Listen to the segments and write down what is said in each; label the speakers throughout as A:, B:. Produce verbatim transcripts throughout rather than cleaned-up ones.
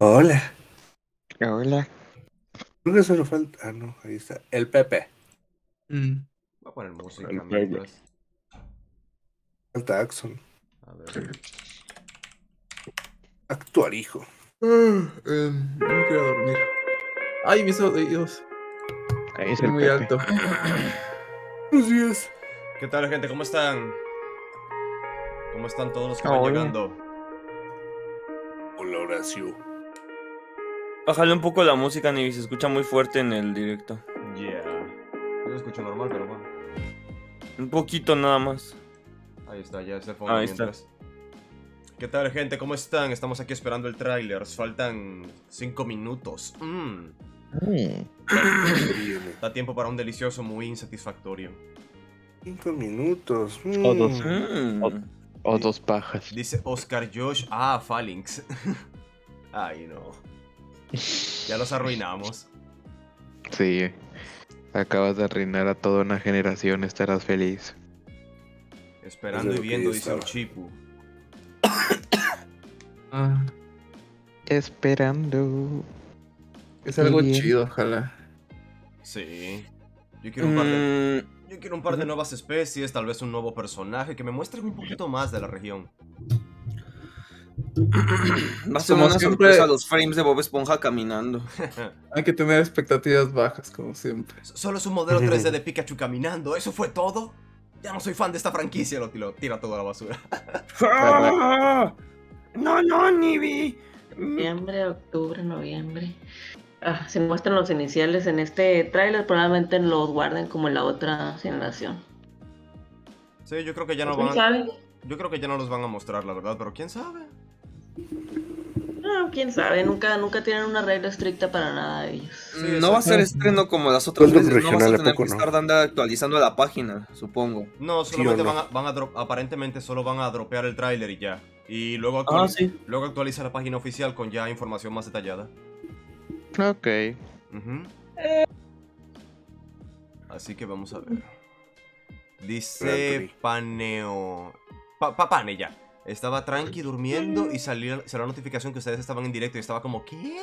A: Hola.
B: Hola.
A: Creo que solo falta. Ah, no, ahí está. El Pepe.
C: Mm.
D: Voy a poner música
B: El
D: mientras.
A: Falta Axon.
D: A ver.
A: Actuar, hijo.
C: Ah, em, no me quiero dormir. Ay, mis oídos.
B: Ahí es
C: Estoy
B: el
C: muy
B: Pepe.
C: alto.
A: Buenos días.
D: ¿Qué tal, gente? ¿Cómo están? ¿Cómo están todos los que van
B: Hola.
D: llegando?
A: Hola, Horacio.
E: Bájale un poco la música, Nibi, se escucha muy fuerte en el directo.
D: Yeah. Yo lo escucho normal, pero bueno.
E: Un poquito nada más.
D: Ahí está, ya es de fondo
E: Ahí está.
D: mientras. ¿Qué tal, gente? ¿Cómo están? Estamos aquí esperando el tráiler. Faltan cinco minutos. Mm.
B: Mm.
A: Viene.
D: Da tiempo para un delicioso muy insatisfactorio.
A: Cinco minutos. Mm.
B: Todos.
E: Mm.
B: O, o dos pajas.
D: Dice Oscar Josh. Ah, Phalanx. Ay, no. Ya los arruinamos.
B: Sí. Acabas de arruinar a toda una generación. Estarás feliz.
D: Esperando
A: Es de
D: y
A: lo que
D: viendo,
A: yo
D: dice
A: estaba.
D: Uchipu.
C: Ah,
B: Esperando.
C: es algo
B: Muy bien.
C: chido, ojalá.
D: Sí. Yo quiero un par de...
E: Mm,
D: Yo quiero un par de nuevas especies, tal vez un nuevo personaje que me muestre un poquito más de la región.
E: Va a ser
C: Como
E: una
C: siempre-
E: sorpresa los frames de Bob Esponja caminando.
C: Hay que tener expectativas bajas, como siempre.
D: Solo es un modelo tres D de Pikachu caminando, ¿eso fue todo? Ya no soy fan de esta franquicia, lo, lo tira todo a la basura.
E: ¡Ah! No, no, Nibi.
F: Noviembre, octubre, noviembre. Ah, se muestran los iniciales en este tráiler, probablemente los guarden como en la otra generación.
D: Sí, yo creo que ya no
F: ¿Quién
D: van...
F: sabe?
D: Yo creo que ya no los van a mostrar, la verdad, pero quién sabe.
F: No, quién sabe, nunca, nunca tienen una regla estricta para nada de ellos.
D: Sí,
E: No va a ser
A: exacto.
E: estreno como las otras
A: Golden
E: veces. No vas a
A: regional, ¿a
E: tener
A: poco
E: que
A: no?
E: estar dando actualizando la página, supongo.
D: No,
A: Sí
D: solamente
A: o no.
D: van a, van a drop- aparentemente solo van a dropear el tráiler y ya. Y luego, actuali-
E: Ah, sí.
D: luego actualiza la página oficial con ya información más detallada.
B: Ok.
D: Ujú. Así que vamos a ver. Dice
A: Anthony.
D: Paneo. Pa Papane ya. Estaba tranqui durmiendo y salió, salió la notificación que ustedes estaban en directo y estaba como, ¿qué?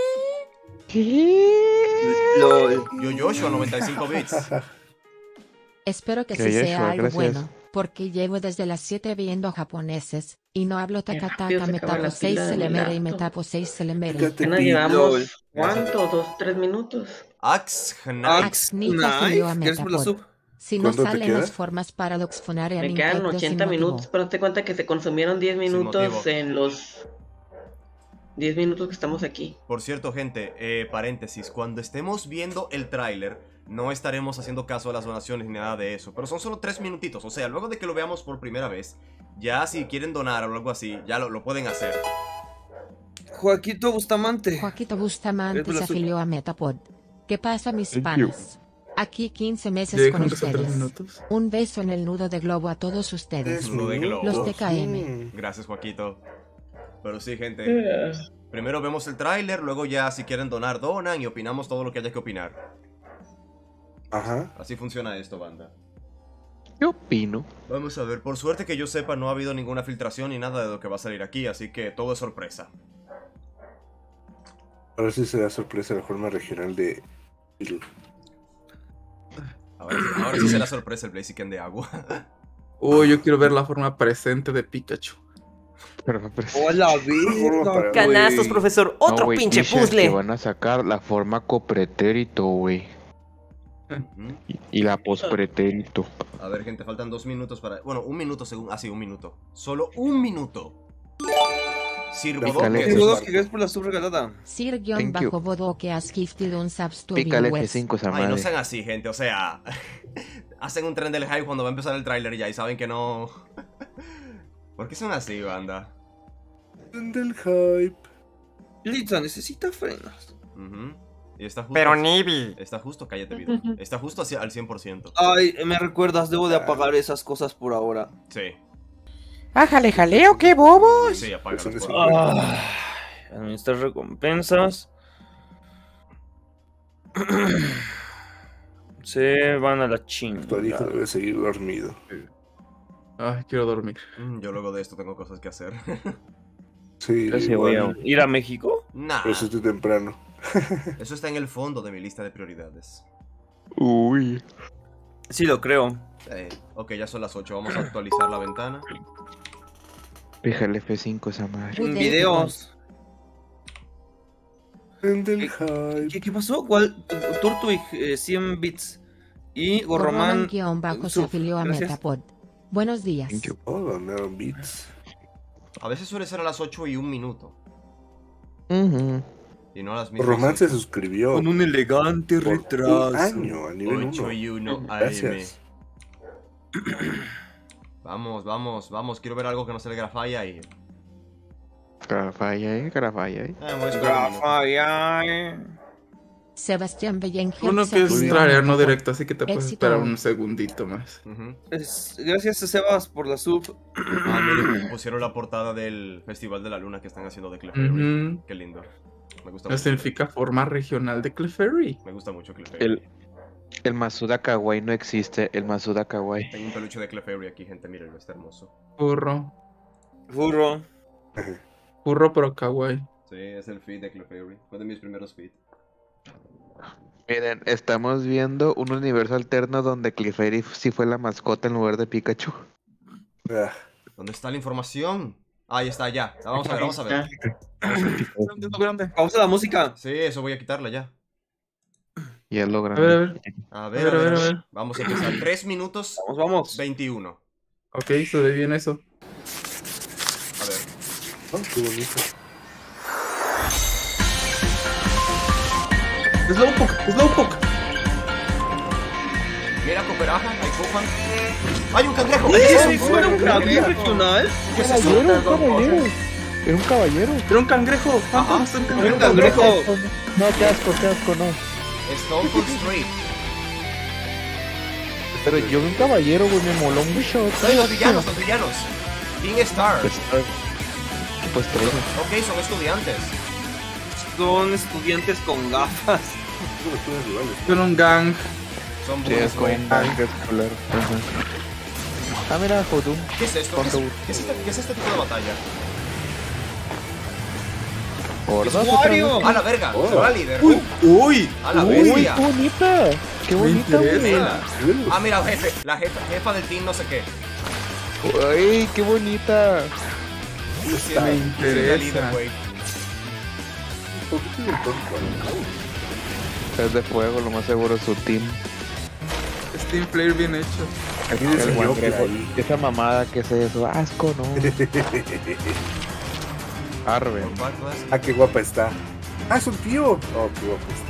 E: Lo-
D: Yo Joshua, noventa y cinco bits.
G: Espero que
B: Que
G: sí
B: Yeshua,
G: sea algo
B: gracias.
G: bueno, porque llevo desde las siete viendo japoneses, y no hablo
F: rápido
G: takataka,
F: se
G: me
F: acaba
G: tapo
F: la
G: seis
F: pila de mi
G: selemere y me
F: laptop.
G: tapo seis selemere.
A: Fíjate,
F: Apenas
A: Pi.
F: llevamos,
E: LOL.
F: ¿cuánto? ¿Dos, tres minutos?
D: Axe Knight.
G: Axe Nika Filio a
E: Knife, ¿quieres por la
G: Metapod.
E: sub?
G: Si no
A: ¿Cuánto te
G: salen
A: queda?
G: las formas Paradox Funare
F: Me quedan
G: Amintecto sin
F: ochenta
G: motivo.
F: minutos, pero te cuenta que se consumieron diez minutos
D: motivo.
F: en los diez minutos que estamos aquí.
D: Por cierto, gente, eh, paréntesis, cuando estemos viendo el tráiler, no estaremos haciendo caso a las donaciones ni nada de eso, pero son solo tres minutitos, o sea, luego de que lo veamos por primera vez, ya si quieren donar o algo así, ya lo, lo pueden hacer.
E: Joaquito Bustamante.
G: Joaquito Bustamante
E: Es por la
G: se
E: sub.
G: afilió a Metapod. ¿Qué pasa, mis
B: Thank
G: panas? Aquí quince meses
C: Llegué
G: con
C: con tres
G: ustedes.
C: minutos.
G: Un beso en el nudo de globo a todos ustedes.
A: Tres
D: Nudo de globo.
A: minutos.
G: Los T K M.
A: Mm.
D: Gracias, Joaquito. Pero sí, gente,
F: Eh,
D: primero vemos el tráiler, luego ya si quieren donar, donan y opinamos todo lo que haya que opinar.
A: Ajá.
D: Así funciona esto, banda.
B: ¿Qué opino?
D: Vamos a ver, por suerte que yo sepa no ha habido ninguna filtración ni nada de lo que va a salir aquí, así que todo es sorpresa.
A: Ahora sí será sorpresa la forma regional de.
D: Ahora, sí- ahora sí será sorpresa el Blaziken de agua.
C: Uy, yo quiero ver la forma presente de Pikachu.
B: Pero no parece-
E: Hola,
A: Forma para-
E: verga.
H: Canastos,
A: Güey.
H: profesor.
B: No,
H: Otro
B: güey,
H: pinche
B: dicen
H: puzzle.
B: que van a sacar la forma copretérito, güey.
D: Ujú.
B: Y, y la pospretérito.
D: A ver, gente, faltan dos minutos para... Bueno, un minuto según... Ah, sí, un minuto. Solo un minuto.
B: Pícale.
D: Sirvodoques.
E: Saludos, que gracias por la sub regalada.
G: Sir-Bodo que has gifted un subs to
B: Pícale F
G: viewers.
B: cinco esa
D: Ay, no
B: madre.
D: sean así, gente, o sea... hacen un tren del hype cuando va a empezar el tráiler ya y saben que no... ¿Por qué son así, banda?
A: Del hype.
E: Litza necesita frenos.
D: Ujú. Y está justo...
H: Pero Nibi.
D: Está justo, cállate, video. Está justo hacia, al cien por ciento.
E: Ay, me recuerdas, debo de apagar esas cosas por ahora.
D: Sí,
H: Bájale, jaleo, qué bobos.
D: sí, apágalo.
A: Eso
D: por
A: es-
D: favor.
E: Ah, Administrar recompensas. Se van a la
A: Tu hijo
E: chingada.
A: debe seguir dormido.
C: Ay, quiero dormir.
D: Mm, Yo luego de esto tengo cosas que hacer.
A: Sí,
B: Yo sí voy a-
A: igual.
E: ¿Ir a México?
D: Nah,
A: Pero eso es temprano.
D: eso está en el fondo de mi lista de prioridades.
B: Uy.
E: Sí, lo creo.
D: Eh, ok, ya son las ocho. Vamos a actualizar la ventana.
B: Fíjale F cinco esa madre.
G: Uy,
E: Videos.
A: En del
E: ¿Qué,
A: hype.
E: qué, qué pasó? ¿Cuál? Turtwig, eh, cien bits. Y Gorroman.
G: Gorroman bajo se
E: Suf,
G: afilió a
E: gracias.
G: Metapod. Buenos días.
A: Oh, donaron beats.
D: A veces suele ser a las ocho y un minuto.
B: Ujú.
D: Y no a las mismas.
A: Román se suscribió
E: Con un elegante
A: por
E: retraso.
A: un año a nivel
D: ocho
A: uno.
D: y uno A M.
A: Gracias.
D: Vamos, vamos, vamos. Quiero ver algo que no se le grafaya y.
B: Carafalla, eh, carafalla, eh.
D: Eh, voy a esperar un minuto.
E: Rafael.
G: Sebastián Bellengel
C: Uno
G: se
C: que es
G: afilió a
C: traer no
G: Metapod.
C: directo, así que te puedes
G: Éxito.
C: esperar un segundito más.
D: Ujú.
E: Es- gracias a Sebas por la sub.
D: Ah, miren, pusieron la portada del Festival de la Luna que están haciendo de Clefairy.
C: Ujú.
D: Qué lindo. Me gusta
C: Eso
D: mucho.
C: significa forma regional de Clefairy.
D: Me gusta mucho Clefairy.
B: El, el Masuda Kawaii no existe, el Masuda Kawaii.
D: Tengo un peluche de Clefairy aquí, gente. Mírenlo, está hermoso.
C: Burro.
E: Burro.
C: Burro pero kawaii.
D: Sí, es el feed de Clefairy. Fue de mis primeros feeds.
B: Miren, estamos viendo un universo alterno donde Clefairy sí fue la mascota en lugar de Pikachu.
A: Ah,
D: ¿Dónde está la información? Ah, ahí está, ya. La vamos a ver, vamos a ver.
C: Grande, grande.
E: Pausa la música.
D: Sí, eso voy a quitarla ya.
B: Y es lo
C: A ver, a
B: grande.
C: ver.
D: A ver, a ver, a ver. Vamos a empezar. tres minutos
E: Vamos, vamos.
D: veintiuno.
C: Ok, se ve bien eso.
D: A ver.
A: oh, qué bonito.
C: Slowpoke, Slowpoke.
D: Mira, cooperaja, hay Gohan. ¡Hay un cangrejo!
E: ¿Qué
D: ¿Qué
E: es
D: es
E: eso?
D: eso?
E: ¿Fue un cangrejo regional?
D: ¿Qué es eso?
B: Caballero, un caballero. Era un caballero.
C: Era un cangrejo. Phantom, es un
E: Fue
C: cangrejo.
E: un cangrejo.
B: No, qué asco, qué asco, no.
D: Stone Cold Street.
B: Pero yo vi un caballero, güey, me moló mucho.
D: ¡Ay, los villanos, los villanos! King Star.
B: Pues, pues tres.
D: Ok, son estudiantes.
E: Son estudiantes con gafas.
A: Como estudios rivales.
C: Era un gang.
D: Son
B: Sí, es
D: Bruce
B: como
D: Wayne.
B: un tanque escolar. Ajá. Ah, mira, Jodum.
D: ¿Qué es esto? ¿Qué es, qué es este, qué es este tipo de batalla?
B: Gorda,
E: ¡Es Wario!
D: ¡A la verga!
A: Oh.
D: ¡Se va el líder!
C: Uy, uy.
D: ¡A la
B: Uy,
D: bestia!
B: qué bonita. Qué bonita,
C: interesa.
B: güey.
D: Vela. Ah, mira, jefe. La jefa, jefa del team no sé qué.
B: Uy, qué bonita.
D: Sí, sí,
C: Me
D: sí,
C: interesa.
D: el líder, güey.
A: ¿Por qué tiene tonto?
B: Es de fuego, lo más seguro, su team.
C: Steam Flare bien hecho.
B: El,
A: Tienes
B: el
A: el
B: Wander
A: Joker
B: ahí.
A: ahí.
B: Esa mamada, ¿qué es eso? Asco, no. Arven.
A: Ah, qué guapa está. Ah, es un tío. Oh, qué guapa está.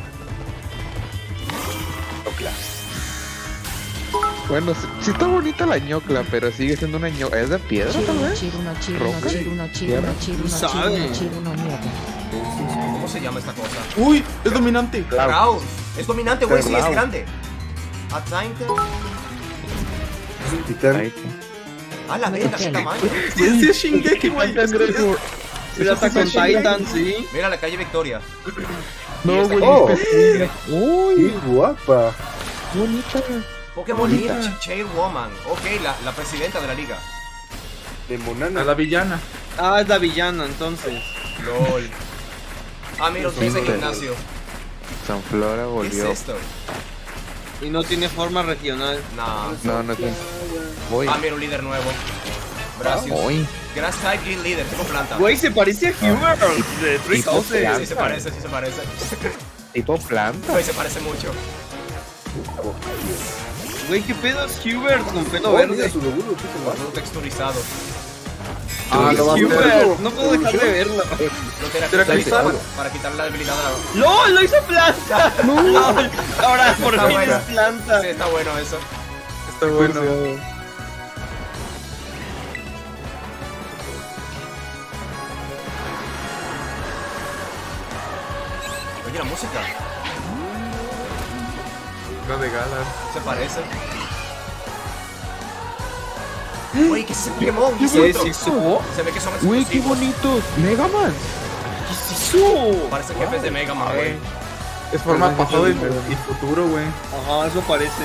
A: Oh, claro.
B: Bueno, sí, sí está bonita la ñocla, pero sigue siendo una ñocla. ¿Es de piedra, tal
G: Chiruno,
B: vez?
G: chiruno, chiruno,
B: Roca.
G: chiruno, chiruno, chiruno,
E: ¿Sabe?
G: chiruno, chiruno, nieve.
D: ¿Cómo se llama esta cosa?
C: Uy, es dominante.
D: Raus. Es dominante, güey. Sí, es
A: Raus.
D: grande. Atainted.
A: Es un titán.
B: Ahí.
D: A la verga, qué tamaño.
C: Sí, sí, es Shingeki, güey. Es-
B: Cangrejo.
E: Mira, está con Titan, sí.
D: Mira la calle Victoria. Y
B: No,
D: esta-
B: güey.
A: Oh.
B: es Uy,
A: Qué guapa.
B: bonita.
D: Pokémon Leader, Chairwoman. Ok, la, la presidenta de la liga.
A: De
C: A
A: Monana.
C: la villana.
E: Ah, es la villana, entonces.
D: LOL. Ah, mira, ustedes en
B: Sí.
D: gimnasio.
B: Sanflora
D: ¿Qué es
B: volvió.
D: esto?
E: Y no tiene forma regional.
D: Nah.
B: No, no tiene. Voy.
D: Ah, mira, un líder nuevo. Gracias.
B: Voy.
D: Grass type Green Leader, tengo planta.
E: Güey, se parece a Hubert de Three
B: Tipo
E: Houses.
B: planta.
D: Sí se parece, sí se parece.
B: Tipo planta.
D: Güey, se parece mucho.
E: Güey, ¿qué pedo es Hubert con pelo
A: Oh, mira
E: verde?
A: su logo, qué
D: Todo
A: guapo.
D: texturizado.
C: Ah,
E: Es
C: lo va a
E: Hubert,
C: hacer.
E: no puedo dejar de verlo.
D: Lo que era
C: ¿Será
D: para,
C: cristal?
D: para, para quitarle la debilidad a la...
E: ¡No! ¡Lo hizo planta! ¡LOL! Ahora por
D: Está
E: fin
D: buena.
E: es planta.
D: Sí, está bueno eso.
C: Está bueno.
D: Oye, la música.
C: La de Galar.
D: Se parece. Güey, ¿qué es ese Pokémon? ¿Qué es
E: ¿Qué
D: esto?
E: es eso?
D: Se ve que son
B: Uy, qué
D: exclusivos.
B: bonitos. Mega Man.
E: ¿Qué es eso?
D: Parecen jefes de Mega Man, güey.
C: Es forma
B: Pero
C: pasado y,
B: es diferente.
C: y futuro, güey.
E: Ajá, eso parece.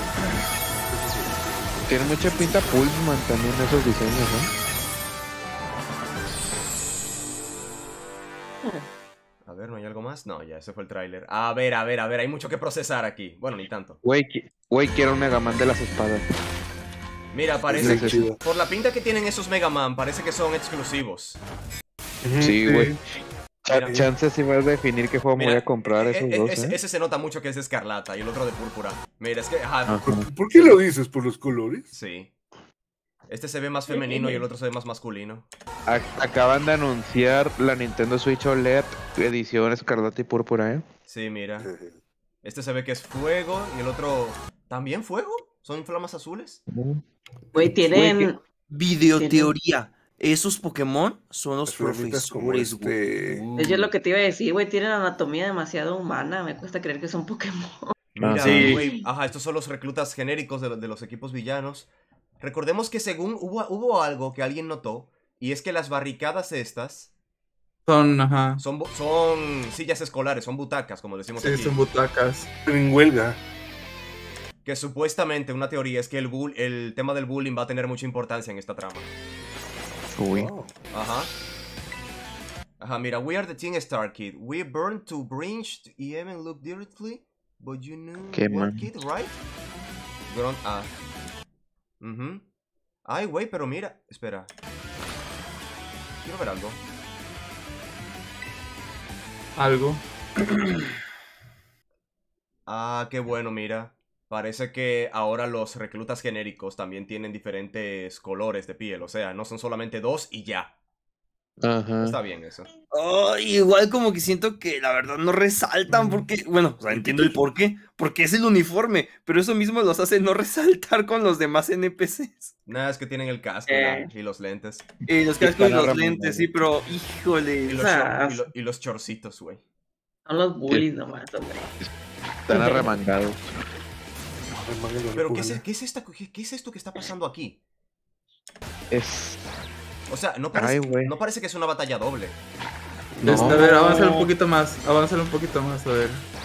B: Tiene mucha pinta Pulsman también esos diseños, ¿no?
D: A ver, ¿no hay algo más? No, ya, ese fue el tráiler. A ver, a ver, a ver, hay mucho que procesar aquí. Bueno, ni tanto.
B: Güey, qui- güey, quiero un Mega Man de las espadas.
D: Mira, parece
A: Sí,
D: que
A: chido.
D: por la pinta que tienen esos Mega Man, parece que son exclusivos.
B: Sí, güey. Cha-
D: Mira.
B: Chances si vas a definir qué juego me voy
D: Mira,
B: a comprar
D: e-
B: esos
D: e-
B: dos,
D: ese,
B: ¿eh?
D: ese se nota mucho que es de escarlata y el otro de púrpura. Mira, es que, ajá,
B: Ajá.
A: ¿Por, por qué lo dices? ¿Por los colores?
D: sí. Este se ve más femenino y el otro se ve más masculino.
B: Ac- Acaban de anunciar la Nintendo Switch O L E D edición escarlata y púrpura, ¿eh?
D: Sí, mira. Este se ve que es fuego y el otro también fuego. ¿Son flamas azules?
F: Güey, tienen.
E: Videoteoría. Esos Pokémon son los
A: Las flamitas como
E: profesores, güey.
A: este-
E: Uh.
F: Eso es lo que te iba a decir, güey. Tienen anatomía demasiado humana. Me cuesta creer que son Pokémon.
D: Mira,
E: Sí.
D: güey, ajá, estos son los reclutas genéricos de, lo- de los equipos villanos. Recordemos que según hubo, hubo algo que alguien notó, y es que las barricadas estas
C: Son, ajá.
D: son, bu- son sillas escolares, son butacas, como decimos
C: Sí,
D: aquí.
C: son butacas.
A: En huelga.
D: Que supuestamente una teoría es que el, bull- el tema del bullying va a tener mucha importancia en esta trama.
B: Uy.
A: Wow.
D: Ajá. Ajá, mira, we are the Teen Star Kid. We burn to bridge to E M and look directly, but you knew
B: Qué
D: what
B: man.
D: kid, right? Grunt A. Mhm. Ay, güey, pero mira, espera. Quiero ver algo.
C: Algo.
D: Ah, qué bueno, mira. Parece que ahora los reclutas genéricos también tienen diferentes colores de piel. O sea, no son solamente dos y ya.
B: Ajá.
D: Está bien eso.
E: Ay, igual como que siento que la verdad no resaltan porque, bueno, o sea, entiendo el por qué, porque es el uniforme, pero eso mismo los hace no resaltar con los demás N P Cs.
D: Nada, es que tienen el casco
F: Eh.
D: y los lentes.
E: Y los cascos y
B: están
E: los
B: arramonados.
E: lentes, sí, pero
D: Y
E: híjole.
D: los,
F: Ah,
D: chor- y lo- y los chorcitos, güey.
F: Son los bullies nomás, hombre.
B: Están arremangados.
D: Pero, ¿qué es, qué es esta, qué, qué es esto que está pasando aquí?
B: Es.
D: O sea, no parece,
B: Ay, güey.
D: no parece que es una batalla doble.
B: No.
C: Este, a ver, avanzar un poquito más. Avanzar un poquito más, a ver.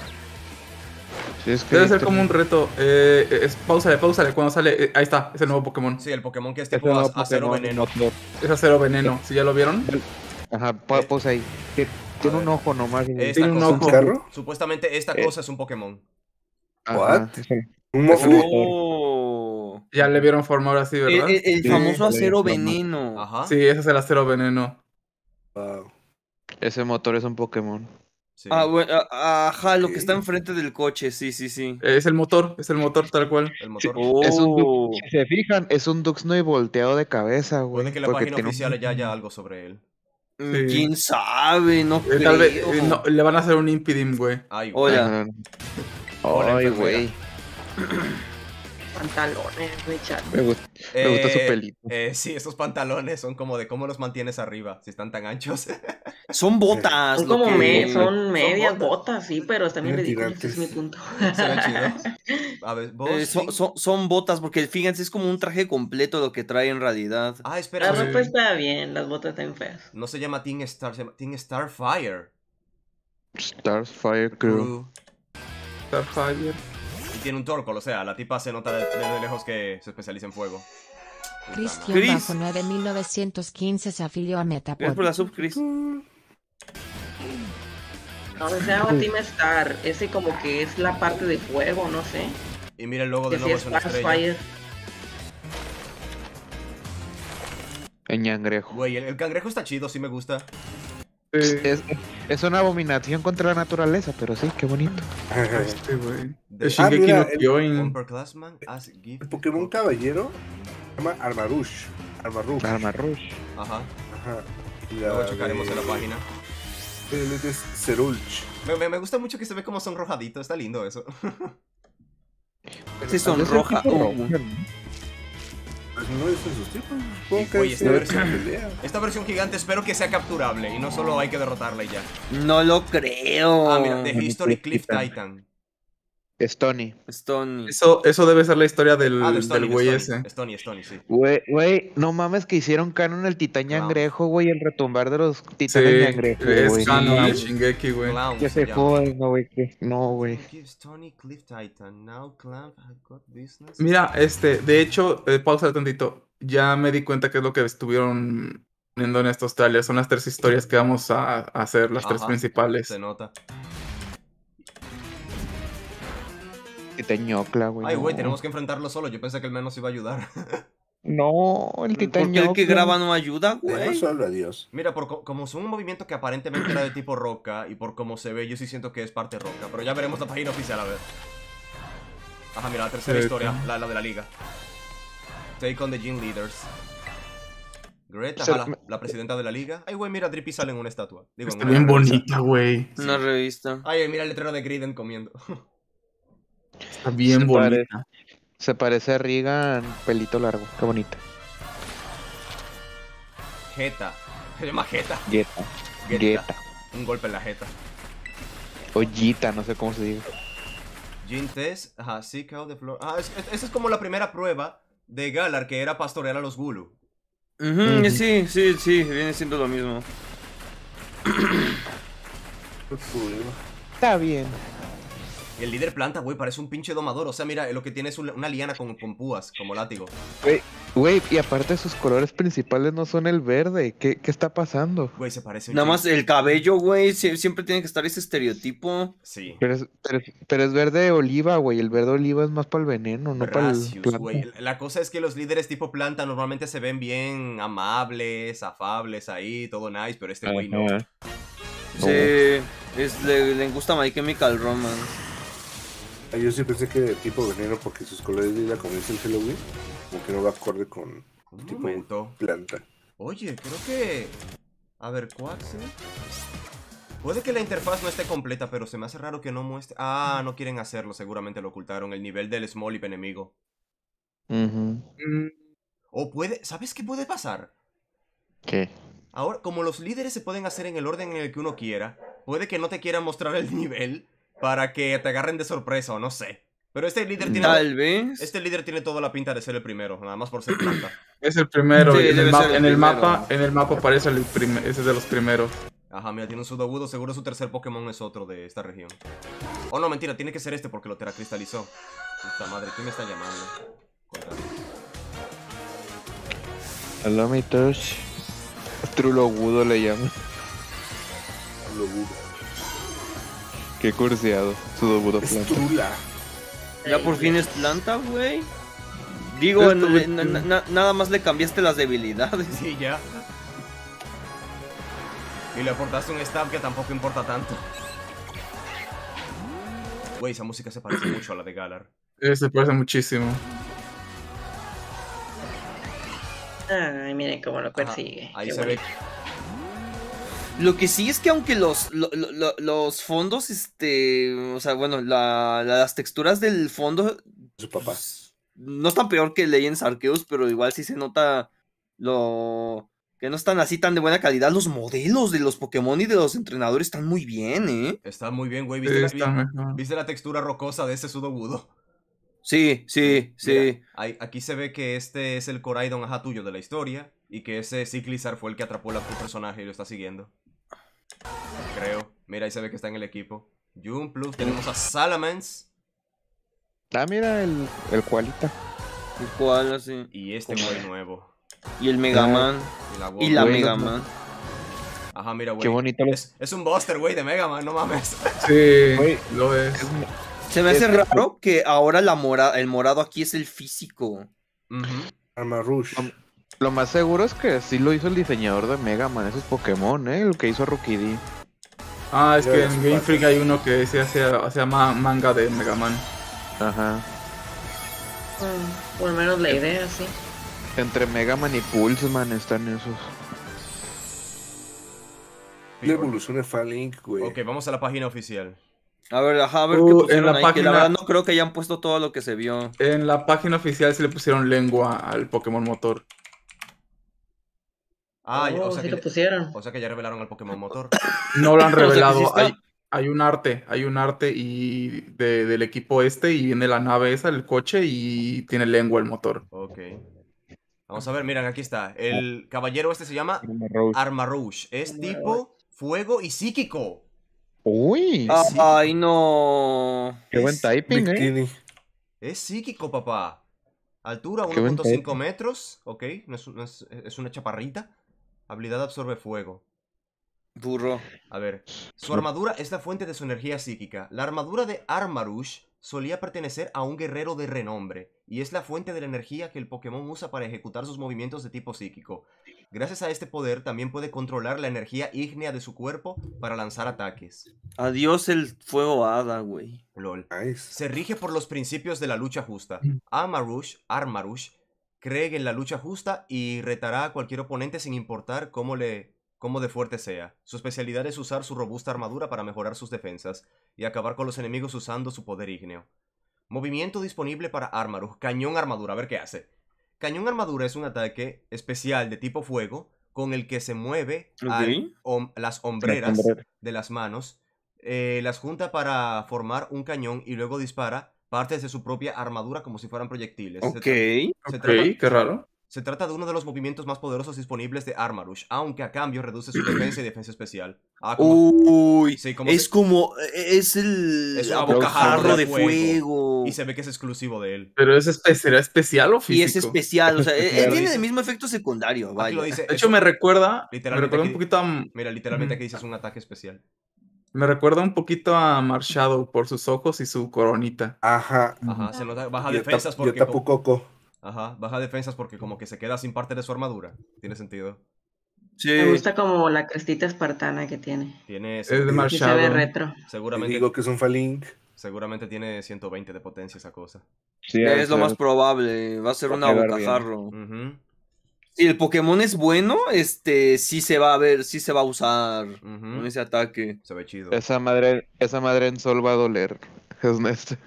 B: Sí, es que
C: Debe ser
B: este-
C: como un reto. Eh, es, pausale, pausale. Cuando sale. eh, ahí está, es el nuevo Pokémon.
D: Sí, el Pokémon que es
B: este
D: tipo
B: nuevo
D: a- acero
B: Pokémon
D: veneno.
B: motor.
C: Es acero veneno. ¿Sí ya lo vieron?
B: Ajá, pa-
D: Eh.
B: pausa ahí. Que tiene
D: A
B: un
D: ver.
B: ojo nomás. güey.
D: Esta
C: Tiene un
D: cosa-
C: ojo.
A: ¿Un carro?
D: Supuestamente esta
B: Eh.
D: cosa es un Pokémon.
B: Ajá,
A: What?
B: es el-
A: Un
B: es el
A: mofle.
B: motor.
E: Oh.
C: Ya le vieron forma ahora sí,
E: El,
C: ¿verdad?
E: el- el
B: Sí,
E: famoso
B: sí,
E: acero
B: sí.
E: veneno.
D: Ajá.
C: Sí, ese es el acero veneno.
A: Wow.
B: Ese motor es un Pokémon.
D: Sí.
E: Ah, bueno, ah, ajá, lo que
A: Ok.
E: está enfrente del coche, sí, sí, sí.
C: Eh, Es el motor, es el motor tal cual.
D: El motor.
E: Oh.
B: Es un Dux- si se fijan, es un Duxnoy volteado de cabeza, güey.
D: Puede que la
B: porque
D: página
B: tiene un-
D: oficial ya haya algo sobre él.
E: Mm,
C: Sí.
E: ¿Quién sabe? No
C: Eh, tal vez
E: creo.
C: eh, no, le van a hacer un Impidim, güey.
D: Ay, güey.
E: Hola.
B: Ajá.
D: Hola,
B: Ay,
D: enfermera.
B: güey.
F: Pantalones, güey, chat.
B: Me gusta, me gusta su
D: Eh,
B: pelito.
D: eh, sí, esos pantalones son como de cómo los mantienes arriba, si están tan anchos.
E: Son botas.
F: Son
E: lo
F: como
E: que-
F: me, son medias
D: botas.
F: botas. sí, pero están bien
A: Bien
F: ridículas, ese es mi
A: tirantes.
F: punto.
D: Se ven chidos. A ver, vos.
E: Eh, son,
D: sí?
E: son- son botas, porque fíjense, es como un traje completo lo que trae en realidad.
D: Ah, espera.
F: La
D: no-
F: ropa está bien, las botas están feas.
D: No se llama Teen Star, se llama Teen Starfire
B: Starfire Crew.
D: Crew.
C: Starfire.
D: Y tiene un Torkoal, o sea, la tipa se nota desde de lejos que se especializa en fuego. Puta madre.
G: Cristian
E: Chris.
G: bajo nueve mil novecientos quince se afilió a
E: Gracias por
G: Metapod.
E: la sub, Chris.
F: No, se llama Team Star. Ese como que es la parte de fuego, no sé.
D: Y mira el logo de
F: Que sí
D: nuevo,
F: es
D: es una estrella.
F: Starfire.
B: En Ñangrejo.
D: Güey, el, el cangrejo está chido, sí me gusta.
C: Sí.
B: Es, es una abominación contra la naturaleza, pero sí, qué bonito.
C: Este, güey.
D: De-
C: El Shingeki
A: mira,
C: no
A: el-
C: Kyojin.
D: Upperclassman as gift.
A: El Pokémon caballero se llama Armarouge. Armarouge.
B: Arma Rush.
D: Ajá.
A: Ajá. Y
D: Luego
A: la
D: checaremos
A: de-
D: en la página.
A: Él es Cerulch.
D: Me, me, me gusta mucho que se ve como sonrojadito, está lindo eso.
E: Sí, son roja. Oh.
A: Pues no es en sus tipos. Supongo que
D: Oye,
A: es
D: esta
A: de
D: versión-
A: pelea.
D: Esta versión gigante espero que sea capturable y no solo hay que derrotarla y ya.
E: No lo creo.
D: Ah, mira, The History Cliff Titan.
B: Stony.
E: Stony.
C: Eso, eso debe ser la historia del,
D: Ah, de Stony,
C: del
D: de
C: güey
D: Stony.
C: ese.
D: Stony, Stony, sí.
B: Güey, güey, no mames que hicieron canon el titán
D: Clown.
B: Ñangrejo, güey, el retumbar de los
C: Sí,
B: titanes Ñangrejo, güey.
C: es canon
B: Sí,
C: el Shingeki, güey.
D: Clown
B: que
D: se
B: se
D: llama.
B: joden, no, güey, que no, güey.
D: Give Stony Cliff Titan. Now Clamp had got business.
C: Mira, este, de hecho, eh, pausa tantito. Ya me di cuenta que es lo que estuvieron poniendo en estos trailers. Son las tres historias que vamos a, a hacer, las tres
D: Ajá,
C: principales.
D: Se nota.
B: Titañocla, güey.
D: Ay, güey,
B: no.
D: tenemos que enfrentarlo solo. Yo pensé que el menos iba a ayudar.
B: No, el
E: ¿Por qué
B: Titañocla.
E: el que graba no ayuda,
A: Pero
E: güey?
A: solo adiós.
D: Mira, por co- como son un movimiento que aparentemente era de tipo roca y por cómo se ve, yo sí siento que es parte roca. Pero ya veremos la página oficial, a ver. Ajá, mira, la tercera
C: Sí,
D: historia,
C: sí.
D: la, la de la liga. Take on the Gym Leaders. Greta,
B: Se-
D: ajá, la, la presidenta de la liga. Ay, güey, mira, Drippy sale en una estatua. Digo, en
C: Está
D: una
C: bien
D: revista.
C: bonita, güey.
E: Una revista.
D: Ay, mira el letrero de Griden comiendo.
C: Está bien
B: Se
C: bonita.
B: Se parece a Regan, pelito largo. Qué bonita.
D: Jeta. Se llama Jeta.
B: Gueta.
D: Gueta.
B: Gueta.
D: Un golpe en la jeta.
B: Ollita, no sé cómo se dice.
D: Gin Test, ajá, Seek out the floor. Ah, es- es- esa es como la primera prueba de Galar, que era pastorear a los Gulu.
E: Ujú,
B: Ujú.
E: Sí, sí, sí, viene siendo lo mismo.
B: Está bien.
D: Y el líder planta, güey, parece un pinche domador. O sea, mira, lo que tiene es un- una liana con, con púas, como látigo.
B: Güey, güey, y aparte sus colores principales no son el verde. ¿Qué, qué está pasando?
D: Güey, se parece un
E: Nada
D: chingo.
E: más el cabello, güey, sie- siempre tiene que estar ese estereotipo.
D: Sí.
B: Pero es, pero, es- pero es verde oliva, güey. El verde oliva es más para el veneno, no para el
D: Bracius,
B: planta.
D: güey. La cosa es que los líderes tipo planta normalmente se ven bien amables, afables ahí, todo nice, pero este güey no.
B: Ajá.
E: Sí, es, le, le gusta My Chemical Romance.
A: Ah, yo sí pensé que de tipo veneno porque sus colores de la comienza el Halloween. Como que no va acorde con
D: Un
A: tipo
D: momento.
A: planta.
D: Oye, creo que... A ver, Quaxi. Puede que la interfaz no esté completa, pero se me hace raro que no muestre... Ah, no quieren hacerlo, seguramente lo ocultaron. El nivel del Smolip enemigo.
B: Ujú.
C: Mm,
D: O puede... ¿Sabes qué puede pasar?
B: ¿Qué?
D: Ahora, como los líderes se pueden hacer en el orden en el que uno quiera, puede que no te quieran mostrar el nivel para que te agarren de sorpresa o no sé. Pero este líder tiene...
E: Tal vez.
D: Este líder tiene toda la pinta de ser el primero, nada más por ser planta.
C: Es el primero.
E: Sí,
C: y en,
E: debe
C: el ma-
E: ser el
C: en el
E: primero.
C: mapa, en el mapa aparece el prim- ese es de los primeros.
D: Ajá, mira, tiene un Sudowoodo, seguro su tercer Pokémon es otro de esta región. Oh, no, mentira, tiene que ser este porque lo teracristalizó. Puta madre, ¿quién me está llamando? Contra-
B: Hello, mi touch. Trulogudo le llama.
A: Lo dudo.
B: Qué cursiado. Sudobudo
A: Es
B: planta.
A: Trula.
E: Ya por fin es planta, güey. Digo,
C: Esto,
E: n-
C: güey.
E: n- na- nada más le cambiaste las debilidades.
D: Sí, ya. Y le aportaste un stab que tampoco importa tanto. Güey, esa música se parece mucho a la de Galar.
C: Eh, Se parece muchísimo.
F: Ay, miren cómo lo
D: Ajá,
F: persigue.
D: ahí
F: Qué
D: se ve.
F: bonito.
E: Lo que sí es que aunque los, lo- lo- lo- los fondos, este, o sea, bueno, la- la- las texturas del fondo
A: Su papá.
E: pues, no están peor que Legends Arceus, pero igual sí se nota lo que no están así tan de buena calidad. Los modelos de los Pokémon y de los entrenadores están muy bien, ¿eh?
D: Está muy bien, güey.
C: Sí,
D: ¿Viste, la,
C: está mejor.
D: ¿Viste la textura rocosa de ese Sudowoodo?
E: Sí, sí, sí.
D: Mira, ahí- aquí se ve que este es el Coraidon ajá tuyo de la historia y que ese Cyclizar fue el que atrapó a tu personaje y lo está siguiendo. Creo. Mira, ahí se ve que está en el equipo. Junpluff, tenemos a Salamence
B: Ah, mira el, el cualita.
E: El cual así.
D: y este güey nuevo.
E: Y el Mega Man.
D: Y la,
E: Y la
B: Güey,
E: Mega
B: no-
E: Man.
D: Ajá, mira, güey.
B: Qué bonito los-
D: Es, es un Buster, güey, de Mega Man, no mames.
C: Sí,
B: Güey.
C: lo es.
E: Se me hace
B: Este-
E: raro que ahora la mora, el morado aquí es el físico.
D: Ujú.
A: Arma Rush.
B: Am- Lo más seguro es que sí lo hizo el diseñador de Mega Man, esos Pokémon, ¿eh? El que hizo a Rookie D.
C: Ah, es
A: Ya
C: que
A: ves,
C: en Game
A: patas.
C: Freak hay uno que se hace, se llama manga de Mega Man.
B: Ajá.
F: Mm, por lo menos la idea, sí.
B: Entre Mega Man y Pulseman están esos.
A: La evolución de Falink, güey.
D: Ok, vamos a la página oficial.
E: A ver, ajá, a ver
C: Uh,
E: qué
C: en
E: pusieron
C: la
E: ahí, que la
C: página-
E: verdad no creo que hayan puesto todo lo que se vio.
C: En la página oficial se le pusieron lengua al Pokémon motor.
D: Ah, ya-
F: Oh,
D: o, sea
F: sí
D: que
F: lo
D: ya,
F: pusieron.
D: o sea que ya revelaron al Pokémon Motor.
C: No lo han
E: O sea, que sí
C: revelado.
E: está-
C: hay, hay un arte, hay un arte y de- del equipo este y viene la nave esa, el coche y tiene lengua el motor.
D: Ok. Vamos a ver, miren, aquí está. El caballero este se llama Armarouche. Es tipo fuego y psíquico.
B: Uy,
E: Ah,
D: sí.
E: Ay, no.
B: qué buen
D: es
B: typing, ¿eh?
A: Bikini.
D: Es psíquico, papá. Altura
B: Qué buen
D: uno punto cinco
B: typing.
D: metros. Ok, no es, no es, es una chaparrita. Habilidad absorbe fuego.
E: Burro.
D: A ver, su armadura es la fuente de su energía psíquica. La armadura de Armarouge solía pertenecer a un guerrero de renombre, y es la fuente de la energía que el Pokémon usa para ejecutar sus movimientos de tipo psíquico. Gracias a este poder, también puede controlar la energía ígnea de su cuerpo para lanzar ataques.
E: Adiós el fuego hada, güey.
D: Lol.
A: Nice.
D: Se rige por los principios de la lucha justa. Armarouge, Armarouge cree en la lucha justa y retará a cualquier oponente sin importar cómo le... cómo de fuerte sea. Su especialidad es usar su robusta armadura para mejorar sus defensas y acabar con los enemigos usando su poder ígneo. Movimiento disponible para Armarouge. Cañón armadura. A ver qué hace. Cañón armadura es un ataque especial de tipo fuego con el que se mueve
E: Ok.
D: al hom- las hombreras de las manos, eh, las junta para formar un cañón y luego dispara partes de su propia armadura como si fueran proyectiles. Se
E: Ok.
D: tra- se
C: Ok,
D: trata-
C: qué raro.
D: Se trata de uno de los movimientos más poderosos disponibles de Armarouge, aunque a cambio reduce su defensa y defensa especial. Ah, como...
E: Uy,
D: Sí, como
E: es
D: se-
E: como, es el
D: Es una
E: abocajarro
D: bocajarro
E: de
D: de
E: fuego.
D: Y se ve que es exclusivo de él.
C: Pero es espe- ¿será especial o
E: Y
C: físico?
E: es especial, o sea, él- él
D: Claro,
E: tiene
D: dice-
E: el mismo efecto secundario,
D: Aquí
E: vaya.
D: lo dice.
C: De
D: es
C: hecho,
D: un-
C: me recuerda, me
D: Literalmente
C: recuerda un
D: aquí-
C: poquito a,
D: Mira, literalmente
C: Ujú.
D: aquí dice es un ataque especial.
C: me recuerda un poquito a Marshadow por sus ojos y su coronita.
A: Ajá.
D: Ajá, se nota, baja
A: Yo,
D: defensas
A: tap- yo
D: porque...
A: tapo
D: como-
A: coco.
D: Ajá, baja defensas porque como que se queda sin parte de su armadura. Tiene sentido.
E: Sí.
F: Me gusta como la crestita espartana que tiene.
D: Tiene...
C: Es de
F: Y se ve
C: Marshadow.
F: retro.
A: Te
D: Seguramente,
A: digo que es un Falink.
D: seguramente tiene ciento veinte de potencia esa cosa.
B: Sí, ha de
E: Es lo más
B: ser-
E: probable, va a ser
B: Va a
E: un
B: quedar bien.
E: abocajarro.
D: Ujú,
E: Si el Pokémon es bueno, este, sí se va a ver, sí se va a usar
D: ujú.
E: con ese ataque.
D: Se ve chido.
B: Esa madre, esa madre en sol va a doler. Es neta.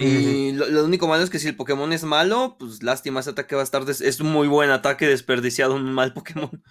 E: Y lo, lo único malo es que si el Pokémon es malo, pues lástima, ese ataque va a estar, des- es un muy buen ataque desperdiciado en un mal Pokémon.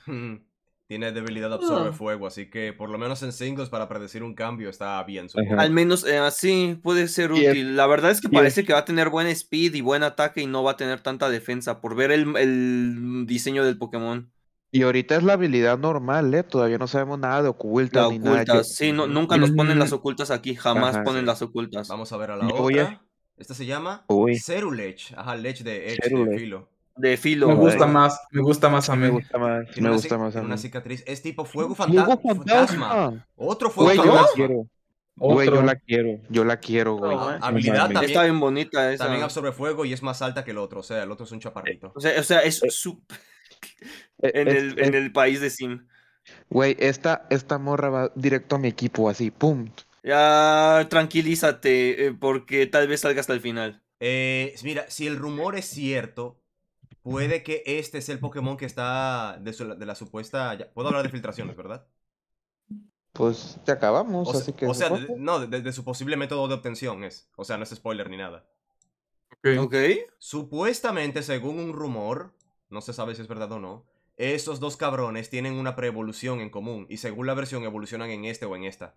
D: Tiene debilidad absorbe
F: Oh.
D: fuego, así que por lo menos en singles para predecir un cambio está bien,
B: Ajá.
D: supongo.
E: Al menos eh, así puede ser
B: Y es-
E: útil. La verdad es que
B: y
E: parece
B: es-
E: que va a tener buen speed y buen ataque y no va a tener tanta defensa por ver el, el diseño del Pokémon.
B: Y ahorita es la habilidad normal, ¿eh? Todavía no sabemos nada de oculta
E: La
B: ni nada. Yo,
E: ocultas, sí, no,
D: Ujú.
E: nunca nos ponen las
C: Ujú.
E: ocultas aquí, jamás
B: Ajá,
E: ponen
D: sí.
E: las ocultas.
D: Vamos a ver a la
B: Yo voy
D: otra.
B: a-
D: Esta se llama
B: Uy.
D: Cerulege. Ajá, Lech de Edge, de
B: Cerulege.
D: filo.
E: De filo.
C: Me gusta
E: eh.
C: más, me gusta más a
B: me
C: mí.
B: gusta más,
D: Tiene
B: me
D: una,
B: gusta
D: ci-
B: más a
D: tiene una
B: mí.
D: cicatriz. Es tipo fuego,
B: Fuego
D: fanta- fantasma.
B: fantasma.
D: Otro fuego
B: Güey, yo la
D: fantasma.
B: quiero. Güey, yo
C: Otro.
B: la quiero. Yo la quiero, güey.
F: Oh,
D: Ah,
F: No
D: habilidad
B: mames.
D: también.
E: Está bien bonita esa.
D: También absorbe fuego y es más alta que el otro. O sea, el otro es un chaparrito.
E: O sea, o sea, es su-
B: Eh,
E: en,
B: es-
E: el,
B: es-
E: en el país de Sim.
B: Güey, esta, esta morra va directo a mi equipo, así, pum.
E: Ya tranquilízate, eh, porque tal vez salga hasta el final.
D: Eh, mira, si el rumor es cierto, puede que este es el Pokémon que está de, su- de la supuesta... ya- Puedo hablar de filtraciones, ¿verdad?
B: Pues te acabamos,
D: O sea,
B: así que...
D: o sea,
B: supongo.
D: de- no, de, de su posible método de obtención es. O sea, no es spoiler ni nada.
C: Ok.
E: ¿Ok?
D: Supuestamente, según un rumor, no se sabe si es verdad o no, esos dos cabrones tienen una preevolución en común y según la versión evolucionan en este o en esta.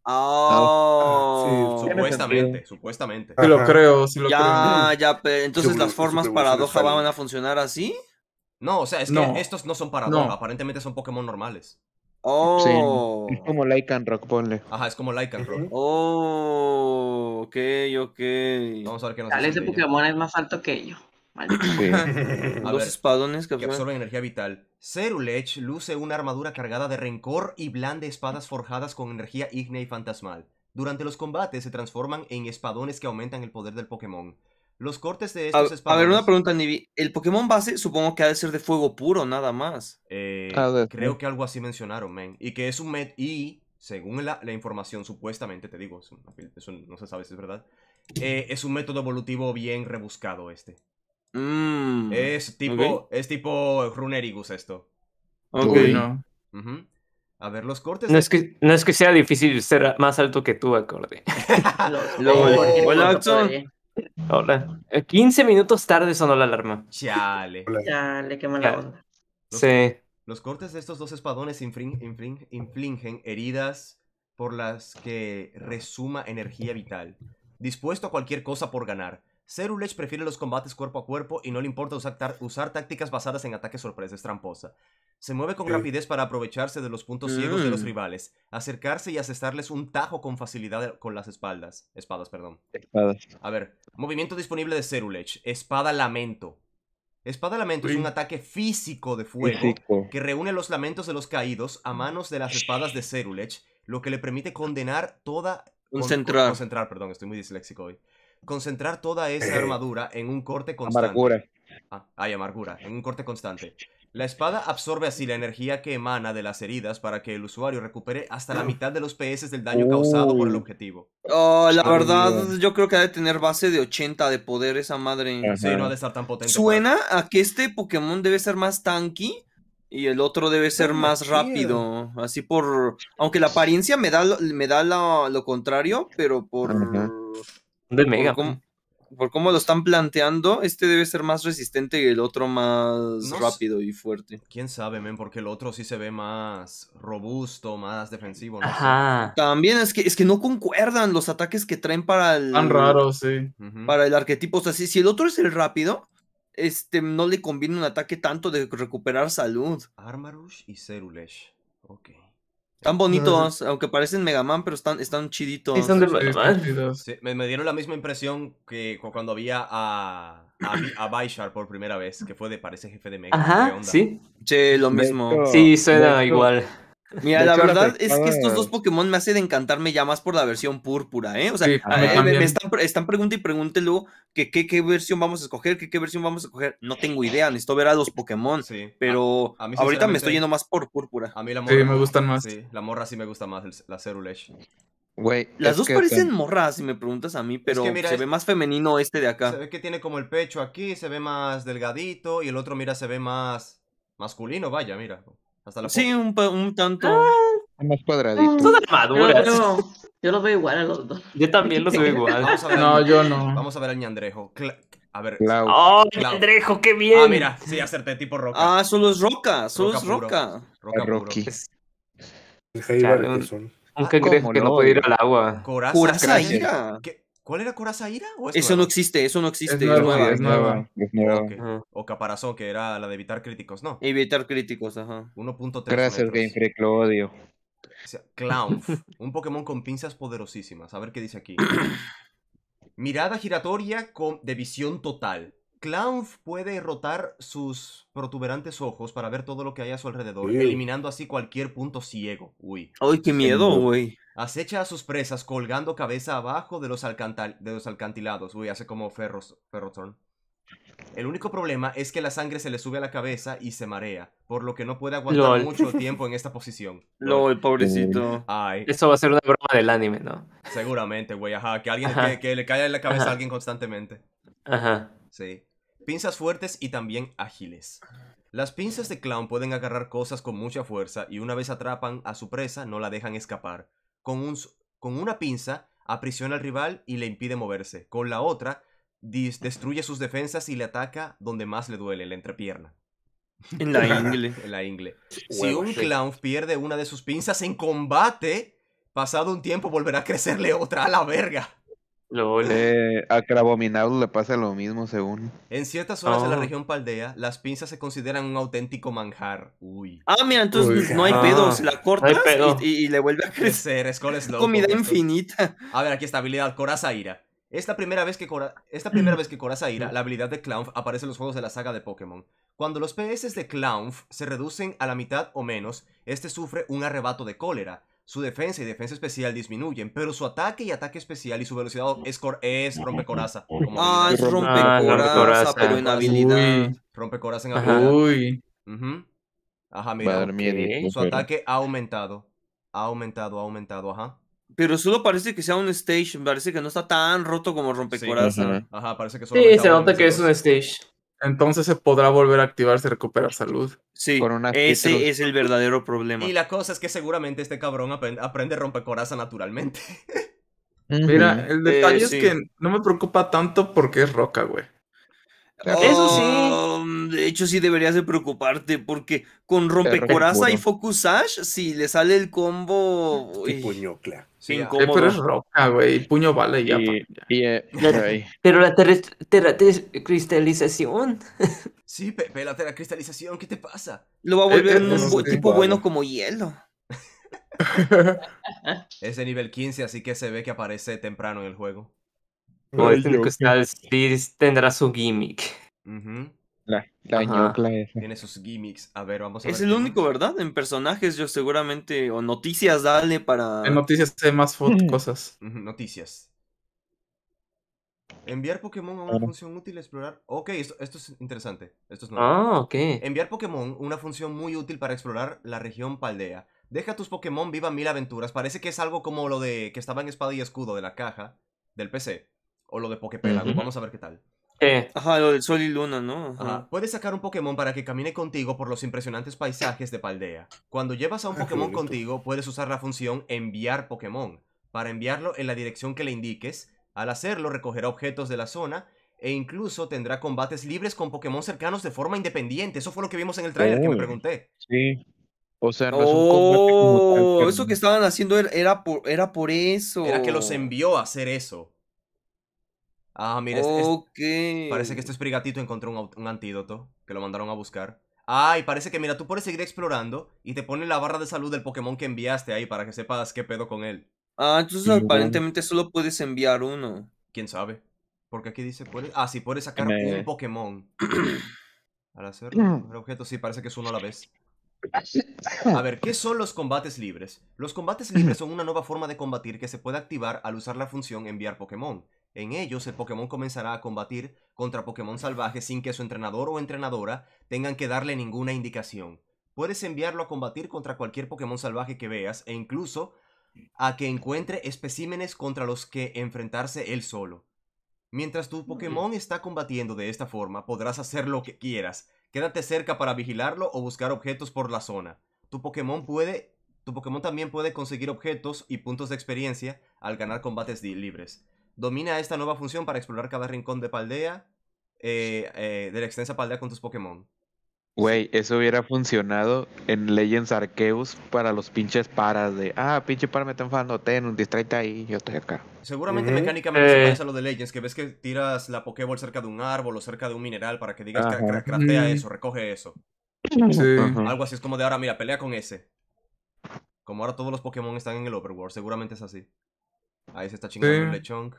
E: Ah,
A: sí,
B: Tiene
D: Supuestamente,
B: sentido.
D: supuestamente.
C: Sí lo
A: Ajá.
C: creo, sí lo
E: ya, ya, pe- entonces
A: Su-
E: las
A: su
E: formas
A: evolución
E: paradoja
A: está
E: van
A: bien.
E: a funcionar así.
D: No, o sea, es que
C: No.
D: estos no son paradoja,
C: No.
D: aparentemente son Pokémon normales.
E: Oh,
B: Es como Lycan Rock, ponle.
D: Ajá, es como Lycanroc.
E: oh, ok, ok.
D: Vamos a ver qué nos
F: Dale,
D: dice
F: ese
D: ella.
F: Pokémon es más alto que yo. Maldito.
B: Sí.
D: A
E: Dos
D: ver,
E: espadones que
D: que absorben energía vital. Cerulege luce una armadura cargada de rencor y blande espadas forjadas con energía ígnea y fantasmal. Durante los combates se transforman en espadones que aumentan el poder del Pokémon. Los cortes de
E: A,
D: estos
E: a
D: espadones...
E: ver, una pregunta, Nibi. El Pokémon base supongo que ha de ser de fuego puro, nada más.
D: Eh,
B: Ah, de-
D: creo que algo así mencionaron, men. Y que es un met... Y, según la, la información, supuestamente, te digo, es una pil- eso no se sabe si es verdad, eh, es un método evolutivo bien rebuscado este.
E: Mm,
D: Es tipo, es tipo Runerigus esto.
E: ok.
C: Uy, no.
D: Ujú. A ver, los cortes...
I: No
D: de-
I: es, que, no es que sea difícil ser más alto que tú, acorde.
E: Lol.
F: Porque
E: Hola,
F: no
E: Axon.
F: podría.
I: Hola. Eh, quince minutos tarde sonó la alarma.
D: Chale.
F: Chale, qué mala
I: Ya.
F: onda.
D: Los-
I: Sí.
D: Los cortes de estos dos espadones infrin- infrin- infligen heridas por las que resuma energía vital. Dispuesto a cualquier cosa por ganar. Cerulege prefiere los combates cuerpo a cuerpo y no le importa usar, tar- usar tácticas basadas en ataques sorpresa, es tramposa. Se mueve con
A: Sí.
D: rapidez para aprovecharse de los puntos ciegos de los
E: Mm.
D: rivales, acercarse y asestarles un tajo con facilidad con las espaldas. Espadas, perdón.
B: Espadas.
D: A ver, movimiento disponible de Cerulege. Espada Lamento. Espada Lamento es
C: Uy.
D: un ataque físico de fuego
B: Físico.
D: que reúne los lamentos de los caídos a manos de las espadas de Cerulech, lo que le permite condenar toda... con-
E: Concentrar.
D: concentrar, perdón, estoy muy disléxico hoy. Concentrar toda esa
A: Eh.
D: armadura en un corte constante.
B: Amargura.
D: Ah, hay amargura, en un corte constante. La espada absorbe así la energía que emana de las heridas para que el usuario recupere hasta la mitad de los P S del daño causado por el
B: Uy.
D: objetivo.
E: Oh, la
B: Ah,
E: verdad,
B: bien.
E: yo creo que ha de tener base de ochenta de poder esa madre.
B: Ajá.
D: Sí, no ha de estar tan potente.
E: Suena a que este Pokémon debe ser más tanky y el otro debe ser
A: Ah,
E: más
A: chido.
E: rápido. Así por... Aunque la apariencia me da lo, me da lo, lo contrario, pero por...
B: Ajá.
I: De
E: Por
I: Mega.
E: cómo, por cómo lo están planteando, este debe ser más resistente y el otro más
D: No sé.
E: rápido y fuerte.
D: Quién sabe, men, porque el otro sí se ve más robusto, más defensivo, no sé.
I: Ajá.
E: También es que, es que no concuerdan los ataques que traen para el...
C: Tan raro, sí.
D: Ujú.
E: Para el arquetipo. O sea, si, si el otro es el rápido, este no le conviene un ataque tanto de recuperar salud.
D: Armarouge y Cerulech. Ok.
E: Están bonitos, aunque parecen Mega Man, pero están, están chiditos.
I: Sí, son de
C: Sí,
I: Mega
C: están
I: Man.
C: chidos.
D: Sí, me, me dieron la misma impresión que cu- cuando había a, a, Vi- a Baishar por primera vez, que fue de parece jefe de Mega. ¿Qué
I: Ajá,
D: onda?
I: sí.
E: Che, lo
B: De
E: mismo.
B: hecho-
I: Sí, suena
B: de hecho-
I: igual.
E: Mira,
B: de
E: la
B: hecho, las
E: verdad es que estos dos
B: espadas-
E: Pokémon me hacen encantarme ya más por la versión púrpura, ¿eh? O sea,
C: Sí,
E: a-
C: a mí
E: eh, me,
C: también.
E: me están, pre- están pregunta y pregunte luego que qué qué versión vamos a escoger, que qué versión vamos a escoger. No tengo idea, necesito ver a los Pokémon.
D: Sí.
E: Pero
D: A- a mí,
E: ahorita me
D: sinceramente,
E: estoy yendo más por púrpura.
D: A mí la
C: Sí,
D: morra.
C: me gustan más.
D: Sí, la morra sí me gusta más, el- la Cerulech.
B: Güey,
E: Las
B: es
E: dos
B: que
E: parecen
B: tan-
E: morras, si me preguntas a mí, pero
D: mira,
E: se
D: es-
E: ve más femenino este de
D: Se
E: acá.
D: ve que tiene como el pecho aquí, se ve más delgadito, y el otro, mira, se ve más masculino, vaya, mira. Hasta la
E: Sí,
D: foto.
E: un, pa- un tanto.
B: más cuadradito.
I: Son
F: Yo,
I: armaduras.
F: yo, yo los veo igual a los dos.
I: Yo también los veo igual.
D: Vamos a ver
C: No,
D: al,
C: yo no.
D: Vamos a ver al ñandrejo. Cla- a ver.
B: Clau.
I: ¡Oh,
D: Clau.
I: Andrejo, qué bien!
D: Ah, mira, sí, acerté tipo roca.
E: Ah, solo es roca, solo
D: Roca
E: es
D: puro.
E: roca.
D: roca
B: Rocky.
D: puro.
I: Es
A: El Jaiba
I: Chale,
A: de
I: un-
A: Persona.
I: un
D: Ah,
I: cangrejo
B: ¿cómo
I: que no
B: no,
I: puede ir
B: güey?
I: al agua.
D: Coraza.
E: Curazaira.
D: ¿Qué? ¿Cuál era Corazaira? ¿O es
E: Eso no
D: nueva?
E: existe, eso no existe.
C: Es
E: es
C: nueva,
E: nueva.
C: es nueva.
B: Es nueva.
D: Ok.
I: Ajá.
D: O Caparazón, que era la de evitar críticos, ¿no?
E: Evitar críticos, ajá.
D: uno punto tres
B: Gracias,
D: metros.
B: Game Freak, lo odio.
D: O sea, Clownf, un Pokémon con pinzas poderosísimas. A ver qué dice aquí. Mirada giratoria con, de visión total. Clownf puede rotar sus protuberantes ojos para ver todo lo que hay a su alrededor,
A: Ew.
D: eliminando así cualquier punto ciego. Uy.
E: Ay, qué miedo, güey.
D: Acecha a sus presas colgando cabeza abajo de los, alcantal- de los alcantilados. Uy, hace como Ferros Ferrothorn. El único problema es que la sangre se le sube a la cabeza y se marea, por lo que no puede aguantar
I: Lol.
D: mucho tiempo en esta posición.
E: Lo, el pobrecito.
D: Ay,
I: Eso va a ser una broma del anime, ¿no?
D: seguramente, güey, ajá, que alguien
I: Ajá.
D: que, que le caiga en la cabeza
I: Ajá.
D: a alguien constantemente.
I: Ajá.
D: Sí. Pinzas fuertes y también ágiles. Las pinzas de Clown pueden agarrar cosas con mucha fuerza y una vez atrapan a su presa no la dejan escapar. Con, un, s- con una pinza aprisiona al rival y le impide moverse. Con la otra dis- destruye sus defensas y le ataca donde más le duele, la entrepierna.
E: En la ingle.
D: En la ingle. Si
A: Huevos.
D: un Clown pierde una de sus pinzas en combate, pasado un tiempo volverá a crecerle otra a la verga.
I: Lol.
B: Eh, a Crabominado le pasa lo mismo, según.
D: En ciertas zonas de la
I: Oh.
D: región Paldea, las pinzas se consideran un auténtico manjar. Uy.
E: Ah, mira, entonces
A: Uy.
E: no hay
I: Ah,
E: pedos. La cortas
I: no hay pedo.
E: y, y- y le vuelve a crecer.
D: Crecer, Skull Slow.
E: Comida
D: con esto.
E: infinita.
D: A ver, aquí está, habilidad Corazaira. Esta primera vez que Cora... Esta primera vez que Corazaira, la habilidad de Clownf aparece en los juegos de la saga de Pokémon. Cuando los P S de Clownf se reducen a la mitad o menos, este sufre un arrebato de cólera. Su defensa y defensa especial disminuyen, pero su ataque y ataque especial y su velocidad es, cor- es rompecoraza. como
E: Ah,
D: habilidad.
E: es
B: Rompe-
I: Ah,
E: rompecoraza,
I: rompecoraza.
E: pero en habilidad.
C: Uy,
D: Rompecoraza en
E: Ajá.
D: habilidad.
C: uy.
D: Ujú. Ajá,
B: Va a
D: mira.
B: dar miedito,
D: Su
B: pero-
D: ataque ha aumentado. Ha aumentado, ha aumentado, ajá.
E: Pero solo parece que sea un stage. Parece que no está tan roto como rompecoraza.
B: Ajá.
D: Ajá, parece que
I: Sí,
D: solamente
I: se
D: ha
I: nota que es
D: aumentado.
I: un stage.
C: Entonces se podrá volver a activarse y recuperar salud.
E: Sí,
B: Con una
E: ese
B: Citrus.
E: es el verdadero problema.
D: Y la cosa es que seguramente este cabrón aprende, aprende rompecoraza naturalmente.
C: Mira, el detalle
E: Eh,
C: es
E: sí.
C: que no me preocupa tanto porque es roca, güey.
I: Eso sí.
E: Oh, de hecho, sí deberías de preocuparte porque con rompecoraza y
B: puro.
E: Focus Sash, si le sale el combo. uy,
A: Tipo ñocla.
D: Sí,
C: Eh,
E: incómodo.
C: pero es roca, güey. Puño vale y ya.
B: Y,
C: pa- ya.
B: y, eh, ay,
I: Pero la terres- terra- tes- cristalización.
D: Sí, pe pélate la cristalización, ¿qué te pasa?
E: Lo va a
C: Eh,
E: volver
C: eh,
E: un
C: eso
E: bu-
C: sí.
E: tipo bueno como hielo.
D: Es de nivel quince, así que se ve que aparece temprano en el juego.
I: O
B: Ay,
I: este
B: yo-
I: Crystal Spears tendrá su gimmick.
D: Ujú.
B: La, la
I: Ajá.
B: ñocla esa.
D: Tiene sus gimmicks. A ver, vamos a ver.
E: Es el
D: qué
E: único,
D: más.
E: ¿verdad? En personajes, yo seguramente. O noticias, dale para.
C: En noticias hay más fo- cosas.
D: Ujú, Noticias. Enviar Pokémon a una
B: Claro.
D: función útil, explorar. Ok, esto, esto es interesante. Esto es nuevo.
I: Ah, ok.
D: Enviar Pokémon, una función muy útil para explorar la región Paldea. Deja tus Pokémon vivan mil aventuras. Parece que es algo como lo de que estaba en Espada y Escudo de la caja del P C. O lo de Poképélago.
B: Ujú.
D: Vamos a ver qué tal.
I: ¿Qué?
E: Ajá, lo del sol y luna, ¿no? Ajá.
D: Ajá. Puedes sacar un Pokémon para que camine contigo por los impresionantes paisajes de Paldea. Cuando llevas a un
A: Ah, qué
D: Pokémon
A: bonito.
D: contigo, puedes usar la función enviar Pokémon para enviarlo en la dirección que le indiques. Al hacerlo, recogerá objetos de la zona e incluso tendrá combates libres con Pokémon cercanos de forma independiente. Eso fue lo que vimos en el trailer que me
B: Uy.
D: pregunté.
B: Sí. O sea, no es un combate como tal,
E: Oh,
B: pero
E: eso que estaban haciendo era, era por, era por eso.
D: Era que los envió a hacer eso. Ah, mira, este- este-
E: Ok.
D: parece que este Sprigatito encontró un, aut- un antídoto que lo mandaron a buscar. Ah, y parece que, mira, tú puedes seguir explorando y te pone la barra de salud del Pokémon que enviaste ahí para que sepas qué pedo con él.
E: Ah, entonces
B: Igual.
E: aparentemente solo puedes enviar uno.
D: ¿Quién sabe? Porque aquí dice, puedes... Ah, sí, puedes sacar
B: Me-
D: un Pokémon. Al hacerlo, recoger objetos, sí, parece que es uno a la vez. A ver, ¿qué son los combates libres? Los combates libres son una nueva forma de combatir que se puede activar al usar la función enviar Pokémon. En ellos, el Pokémon comenzará a combatir contra Pokémon salvajes sin que su entrenador o entrenadora tengan que darle ninguna indicación. Puedes enviarlo a combatir contra cualquier Pokémon salvaje que veas e incluso a que encuentre especímenes contra los que enfrentarse él solo. Mientras tu Pokémon está combatiendo de esta forma, podrás hacer lo que quieras. Quédate cerca para vigilarlo o buscar objetos por la zona. Tu Pokémon puede... Tu Pokémon también puede conseguir objetos y puntos de experiencia al ganar combates di- libres. Domina esta nueva función para explorar cada rincón de Paldea, eh, eh, de la extensa Paldea con tus Pokémon.
B: Güey, eso hubiera funcionado en Legends Arceus para los pinches paras de, ah, pinche para me está enfadando, ten, distráete ahí, yo estoy acá.
D: Seguramente
A: Ujú.
D: mecánicamente se
I: Eh.
D: parece a lo de Legends, que ves que tiras la Pokéball cerca de un árbol o cerca de un mineral para que digas,
B: Ajá.
D: "Cra- cra- craftea
C: Mm.
D: eso, recoge eso".
C: Sí.
B: Ajá.
D: Algo así es como de ahora, mira, pelea con ese. Como ahora todos los Pokémon están en el Overworld, seguramente es así. Ahí se está chingando
C: Sí.
D: el Lechonk.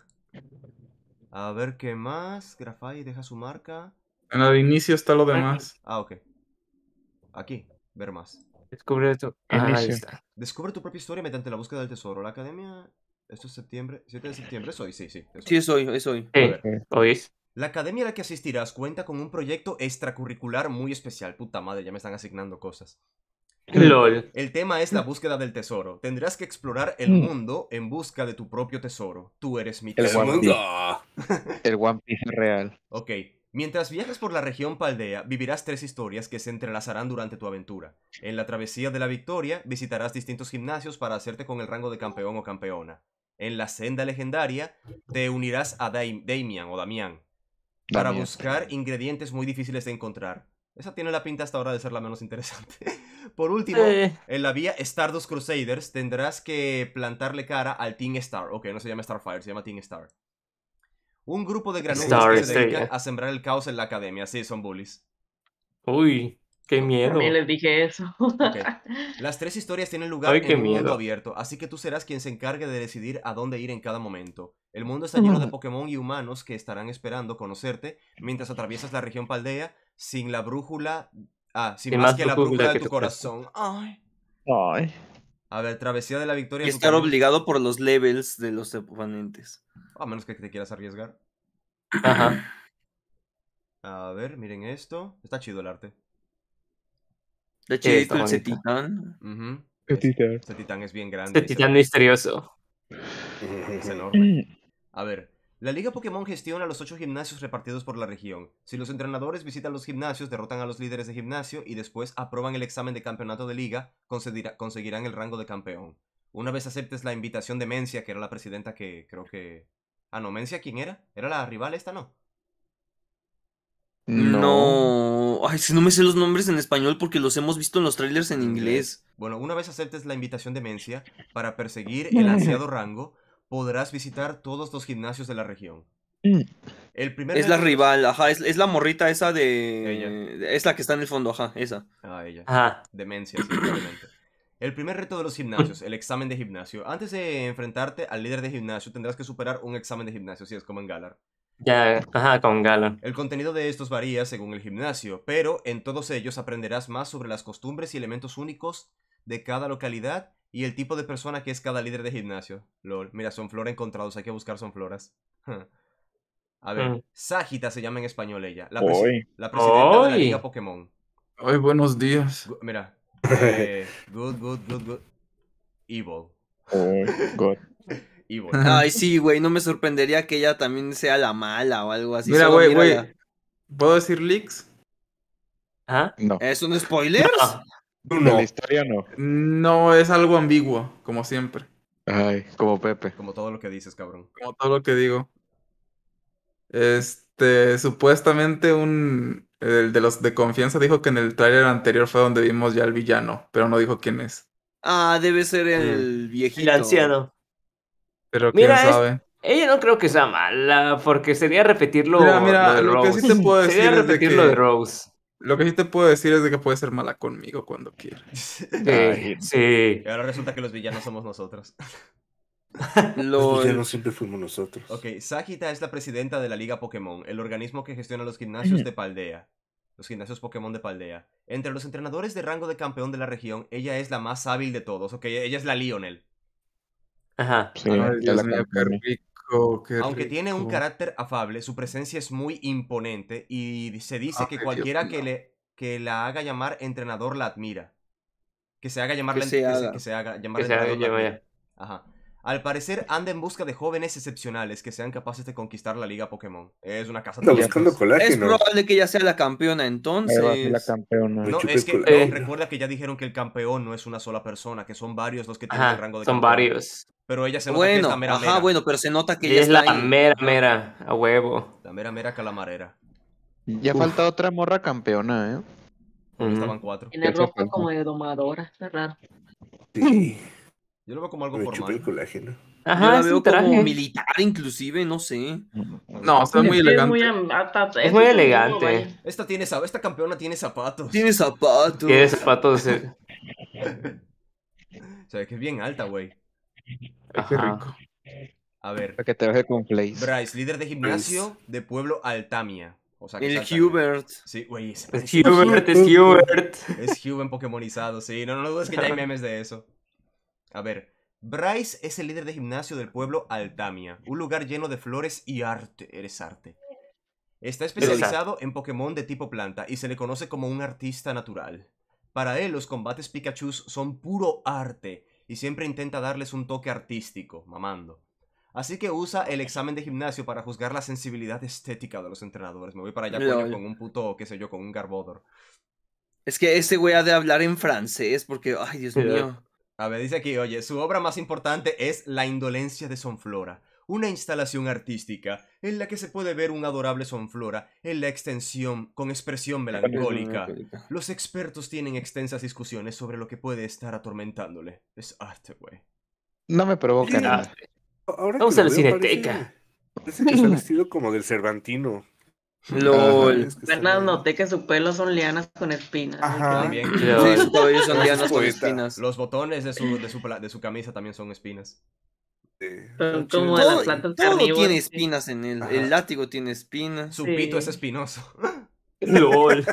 D: A ver qué más. Grafai deja su marca.
C: En el inicio está lo demás.
D: Ah, ok. Aquí, ver más.
I: Descubre esto. Ah, ahí
B: Inicio.
I: está.
D: Descubre tu propia historia mediante la búsqueda del tesoro. La academia. Esto es septiembre. siete de septiembre, es hoy, sí, sí. es hoy.
E: Sí, es hoy, es hoy.
D: A
I: Sí,
D: ver.
I: ¿oís?
D: La academia a la que asistirás cuenta con un proyecto extracurricular muy especial. Puta madre, ya me están asignando cosas.
I: LOL.
D: El tema es la búsqueda del tesoro. Tendrás que explorar el
B: Mm.
D: mundo en busca de tu propio tesoro. Tú eres mi
B: El
A: ¡El
D: tesoro.
B: One Piece.
A: mundo!
B: El One Piece real.
D: Ok. Mientras viajas por la región Paldea, vivirás tres historias que se entrelazarán durante tu aventura. En la travesía de la victoria, visitarás distintos gimnasios para hacerte con el rango de campeón o campeona. En la senda legendaria, te unirás a Daim- Damian o Damián para
B: Damián.
D: buscar ingredientes muy difíciles de encontrar. Esa tiene la pinta hasta ahora de ser la menos interesante. Por último,
I: Eh.
D: en la vía Stardust Crusaders tendrás que plantarle cara al Team Star. Ok, no se llama Starfire, se llama Team Star. Un grupo de granujas
I: Star,
D: que se dedican
I: estrella.
D: a sembrar el caos en la academia. Sí, son bullies.
I: Uy, qué miedo.
F: También les dije eso.
D: Ok. Las tres historias tienen lugar
I: Ay, qué
D: en un mundo
I: miedo.
D: abierto, así que tú serás quien se encargue de decidir a dónde ir en cada momento. El mundo está lleno de Pokémon y humanos que estarán esperando conocerte mientras atraviesas la región Paldea sin la brújula... Ah, sin
I: Sin
D: más
I: más
D: que la
I: brújula
D: brújula de
I: que
D: tu
I: tu
D: corazón. Ay.
B: Ay.
D: A ver, travesía de la victoria.
E: Y
D: en tu
E: estar
D: camino-
E: obligado por los levels de los oponentes.
D: A menos que te quieras arriesgar.
I: Ajá.
D: A ver, miren esto. Está chido el arte.
E: De
I: Sí,
E: hecho,
I: está
E: el
I: bonito.
E: Cetitán.
D: Ujú.
B: Qué
D: Es-
B: tita.
D: Este titán es bien grande.
I: Este
D: y se-
I: titán misterioso.
D: Es enorme. A ver, la Liga Pokémon gestiona los ocho gimnasios repartidos por la región. Si los entrenadores visitan los gimnasios, derrotan a los líderes de gimnasio y después aprueban el examen de campeonato de liga, concederá- conseguirán el rango de campeón. Una vez aceptes la invitación de Mencia, que era la presidenta que creo que... Ah, no, Mencia, ¿quién era? ¿Era la rival esta, no?
B: No.
E: No. Ay, si no me sé los nombres en español porque los hemos visto en los trailers en inglés.
D: Bueno, una vez aceptes la invitación de Mencia para perseguir el ansiado rango, podrás visitar todos los gimnasios de la región. El primer
E: Es la
D: reto-
E: rival, ajá, es, es la morrita esa de...
D: Ella.
E: Es la que está en el fondo, ajá, esa.
D: Ah, ella.
I: Ajá.
D: Demencia, sí, probablemente. El primer reto de los gimnasios, el examen de gimnasio. Antes de enfrentarte al líder de gimnasio, tendrás que superar un examen de gimnasio, si es como en Galar.
I: Ya, ajá, con Galar.
D: El contenido de estos varía según el gimnasio, pero en todos ellos aprenderás más sobre las costumbres y elementos únicos de cada localidad y el tipo de persona que es cada líder de gimnasio. Lol, mira, Sonflora encontrados, hay que buscar Sonfloras. A ver,
I: Mm.
D: Ságita se llama en español ella, la, presi-
B: Uy.
D: la presidenta de la
I: Uy.
D: Liga Pokémon.
C: Ay, buenos días.
D: Gu- Mira, eh, good, good, good, good. Evil.
B: Uy, God.
D: Evil.
E: Ay, sí, güey, no me sorprendería que ella también sea la mala o algo así.
C: Mira,
E: solo
C: güey, güey.
E: mírala.
C: ¿Puedo decir leaks?
I: ¿Ah?
B: No.
E: ¿Es un spoiler?
I: No.
B: De la historia no.
C: No, es algo ambiguo, como siempre.
B: Ay, como Pepe.
D: Como todo lo que dices, cabrón.
C: Como todo lo que digo. Este, supuestamente un... El de los de confianza dijo que en el tráiler anterior fue donde vimos ya al villano, pero no dijo quién es.
E: Ah, debe ser el viejito.
I: El anciano.
C: Pero quién
I: Mira, es-
C: sabe.
I: Ella no creo que sea mala, porque sería repetirlo
C: Mira, mira,
I: lo de
C: lo que
I: Rose.
C: sí te puedo decir
I: Sería
C: es de
I: repetir
C: que-
I: lo de Rose.
C: Lo que sí te puedo decir es de que puede ser mala conmigo cuando quiera.
I: Sí,
B: Ay.
I: sí.
D: Y ahora resulta que los villanos somos nosotros.
A: Los
E: Lol.
A: villanos siempre fuimos nosotros.
D: Ok, Ságita es la presidenta de la Liga Pokémon, el organismo que gestiona los gimnasios de Paldea. Los gimnasios Pokémon de Paldea. Entre los entrenadores de rango de campeón de la región, ella es la más hábil de todos. Ok, ella es la Lionel.
I: Ajá.
B: Sí,
C: Ay,
B: ya
C: Dios
B: la
C: mío, qué
B: campeona.
C: rico, qué
D: Aunque tiene un
C: rico.
D: carácter afable, su presencia es muy imponente y se dice
C: Ay,
D: que
C: Dios
D: cualquiera que,
C: mío.
D: le, que la haga llamar entrenador la admira. Que se haga llamar
E: Que
D: la-
E: se
D: que se-
E: haga.
D: que se haga llamar
I: Que se haga
D: entrenador la
I: llamar.
D: admira. Ajá. Al parecer anda en busca de jóvenes excepcionales que sean capaces de conquistar la liga Pokémon. Es una casa de
A: Anda buscando
D: talentos.
E: Es
A: colágeno.
E: probable que ella sea la campeona
B: Ahí va a
E: entonces.
B: ser la campeona.
D: No,
A: chupa
D: es
A: el
D: que
A: colágeno.
D: no, recuerda que ya dijeron que el campeón no es una sola persona, que son varios los que tienen el
I: Ajá.
D: rango de
I: Son
D: campeón.
I: varios.
D: Pero ella se nota que es
E: Bueno,
D: la mera
E: ajá,
D: mera.
E: bueno, pero se nota que
I: Y
E: ella
I: es la
E: está ahí.
I: mera,
E: Ajá.
I: mera, a huevo.
D: La mera mera calamarera.
B: Ya falta otra morra campeona, ¿eh?
D: Porque
I: Ujú.
D: estaban cuatro.
F: Tiene
B: Eso
F: ropa
B: falta.
F: como de domadora, está raro.
A: Sí,
D: Yo lo veo como algo
A: me chupé el
D: formal.
A: colágeno.
E: Yo
I: Ajá,
E: la
I: es
E: veo
I: un traje.
E: como militar, inclusive, no sé.
C: No, está muy
F: Es que es
C: elegante.
F: muy am- hasta-
I: Es
F: eso
I: muy
F: un
I: elegante.
F: modo, vaya.
D: Esta, tiene, za- esta campeona tiene zapatos.
E: Tiene zapatos.
I: Tiene zapatos. eh,
D: O sea, que es bien alta, güey.
C: Ay, qué
I: Ajá.
C: rico.
D: A ver.
B: Para que te baje con Blaze.
D: Bryce, líder de gimnasio de pueblo Altamia. O sea, que
E: El
D: es Altamia.
E: Hubert.
D: Sí, güey, ese
I: Es
D: parece-
I: Hubert, es Hubert.
D: Es Huben pokemonizado, sí. No, no, no dudes que ya hay memes de eso. A ver. Bryce es el líder de gimnasio del pueblo Altamia. Un lugar lleno de flores y arte. Eres arte. Está especializado en Pokémon de tipo planta y se le conoce como un artista natural. Para él, los combates Pikachu son puro arte y siempre intenta darles un toque artístico, mamando. Así que usa el examen de gimnasio para juzgar la sensibilidad estética de los entrenadores. Me voy para allá, coño,
E: Lol.
D: con un puto, qué sé yo, con un Garbodor.
E: Es que ese güey ha de hablar en francés porque, ay, Dios
I: Sí.
E: mío.
D: A ver, dice aquí, oye, su obra más importante es La indolencia de Sonflora, una instalación artística en la que se puede ver un adorable Sonflora en la extensión con expresión melancólica. Los expertos tienen extensas discusiones sobre lo que puede estar atormentándole. Es arte, güey.
B: No me provoca
A: Sí.
B: nada.
A: Ahora
I: Vamos
A: que
I: a
A: lo
I: la
A: veo,
I: Cineteca.
A: Parece, parece que está vestido como del Cervantino.
E: LOL.
A: Es que está
F: Apenas
A: bien.
F: noté que su pelo son lianas con espinas.
A: Ajá.
D: También.
E: Sí, su cabello son
A: Es
E: dianas con
A: poeta.
E: espinas.
D: Los botones de su, de, su, pla- de su camisa también son espinas.
A: Sí,
F: Son
A: está
F: como
A: chido.
F: de las
E: Todo,
F: plantas
E: todo
F: carnívoras.
E: tiene espinas en él.
A: Ajá.
E: El látigo tiene espinas.
D: Su
F: Sí.
D: pito es espinoso.
I: LOL.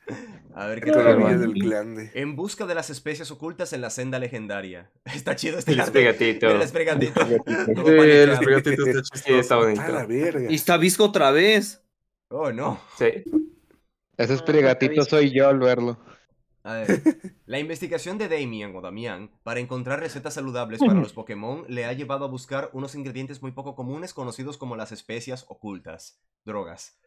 D: A ver qué
A: Todavía
D: tal.
A: del glande.
D: En busca de las especies ocultas en la senda legendaria. Está chido este
I: El
D: arte.
I: espegatito.
D: El espegatito. Todo
C: Sí, el
D: paniqueado.
C: espregatito está
I: Sí,
C: chistoso.
I: está bonito.
A: A la verga.
E: Y está visco otra vez.
D: Oh, no.
I: Sí.
B: Ese
F: Ah,
B: espregatito soy yo al verlo.
D: A ver, la investigación de Damian o Damián para encontrar recetas saludables para los Pokémon le ha llevado a buscar unos ingredientes muy poco comunes conocidos como las especias ocultas, drogas.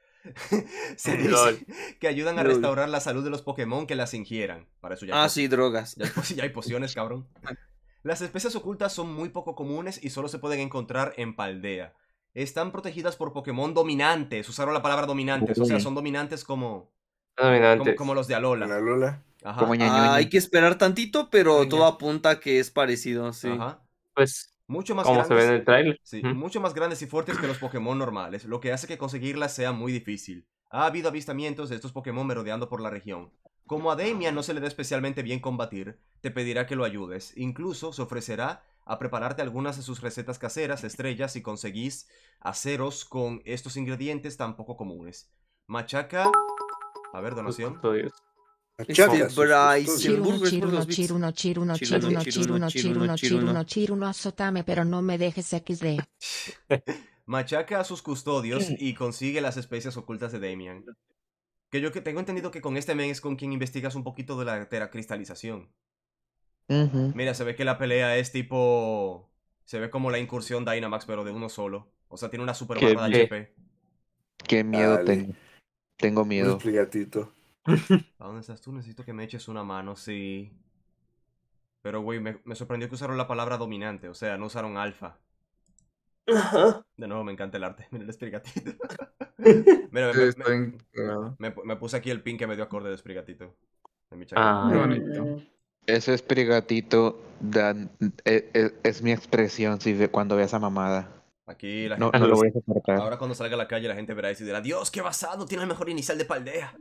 D: Se
I: Lol.
D: dice que ayudan a
E: Lol.
D: restaurar la salud de los Pokémon que las ingieran. Para eso ya hay
E: Ah,
D: po-
E: sí, drogas.
D: ya hay, po- ya hay pociones, cabrón. Las especias ocultas son muy poco comunes y solo se pueden encontrar en Paldea. Están protegidas por Pokémon dominantes. Usaron la palabra dominantes, o sea, son dominantes como, como,
I: Dominantes.
D: como los de Alola.
A: La Lola.
D: Ajá.
B: Como ñañoño.
E: Ah, hay que esperar tantito, pero
D: Ña.
E: todo apunta a que es parecido, sí.
D: Ajá.
I: Pues,
D: Mucho más
I: como se ve en
D: grandes.
I: el trailer.
D: Sí,
I: Ujú.
D: mucho más grandes y fuertes que los Pokémon normales, lo que hace que conseguirlas sea muy difícil. Ha habido avistamientos de estos Pokémon merodeando por la región. Como a Damian no se le da especialmente bien combatir, te pedirá que lo ayudes. Incluso se ofrecerá a prepararte algunas de sus recetas caseras estrellas si conseguís aceros con estos ingredientes tan poco comunes. Machaca... A ver, donación.
A: Machaca
E: Este,
A: sus
E: Bryce
A: custodios.
G: Chiruno,
E: Burgers por
G: chiruno,
E: los bits.
G: chiruno, chiruno,
E: Chiruno,
G: chiruno,
E: chiruno,
G: chiruno,
E: chiruno,
G: chiruno, chiruno, chiruno, azótame, pero no me dejes equis de.
D: Machaca a sus custodios y consigue las especias ocultas de Damian. Que yo que tengo entendido que con este men es con quien investigas un poquito de la teracristalización.
B: Ujú.
D: Mira, se ve que la pelea es tipo... Se ve como la incursión Dynamax, pero de uno solo. O sea, tiene una super
B: Qué
D: barra de
I: bien.
D: H P.
B: Qué miedo
A: Dale.
B: tengo. Tengo
A: Un
B: miedo.
A: espligatito.
D: ¿A dónde estás tú? Necesito que me eches una mano, sí. Pero, güey, me, me sorprendió que usaron la palabra dominante. O sea, no usaron alfa.
I: Ajá.
D: De nuevo, me encanta el arte. Mira el esprigatito. Mira,
C: Sí,
D: me,
C: está
D: me,
C: bien cagado.
D: me- me puse aquí el pin que me dio acorde de esprigatito. De mi
C: Qué
I: Ah,
C: bonito.
F: Mm,
B: Ese esprigatito dan- e- e- es, mi expresión si ve- cuando vea esa mamada.
D: Aquí la
B: No,
D: gente...
B: no lo voy a soportar.
D: Ahora cuando salga a la calle la gente verá eso y dirá, Dios, qué basado, tiene el mejor inicial de Paldea.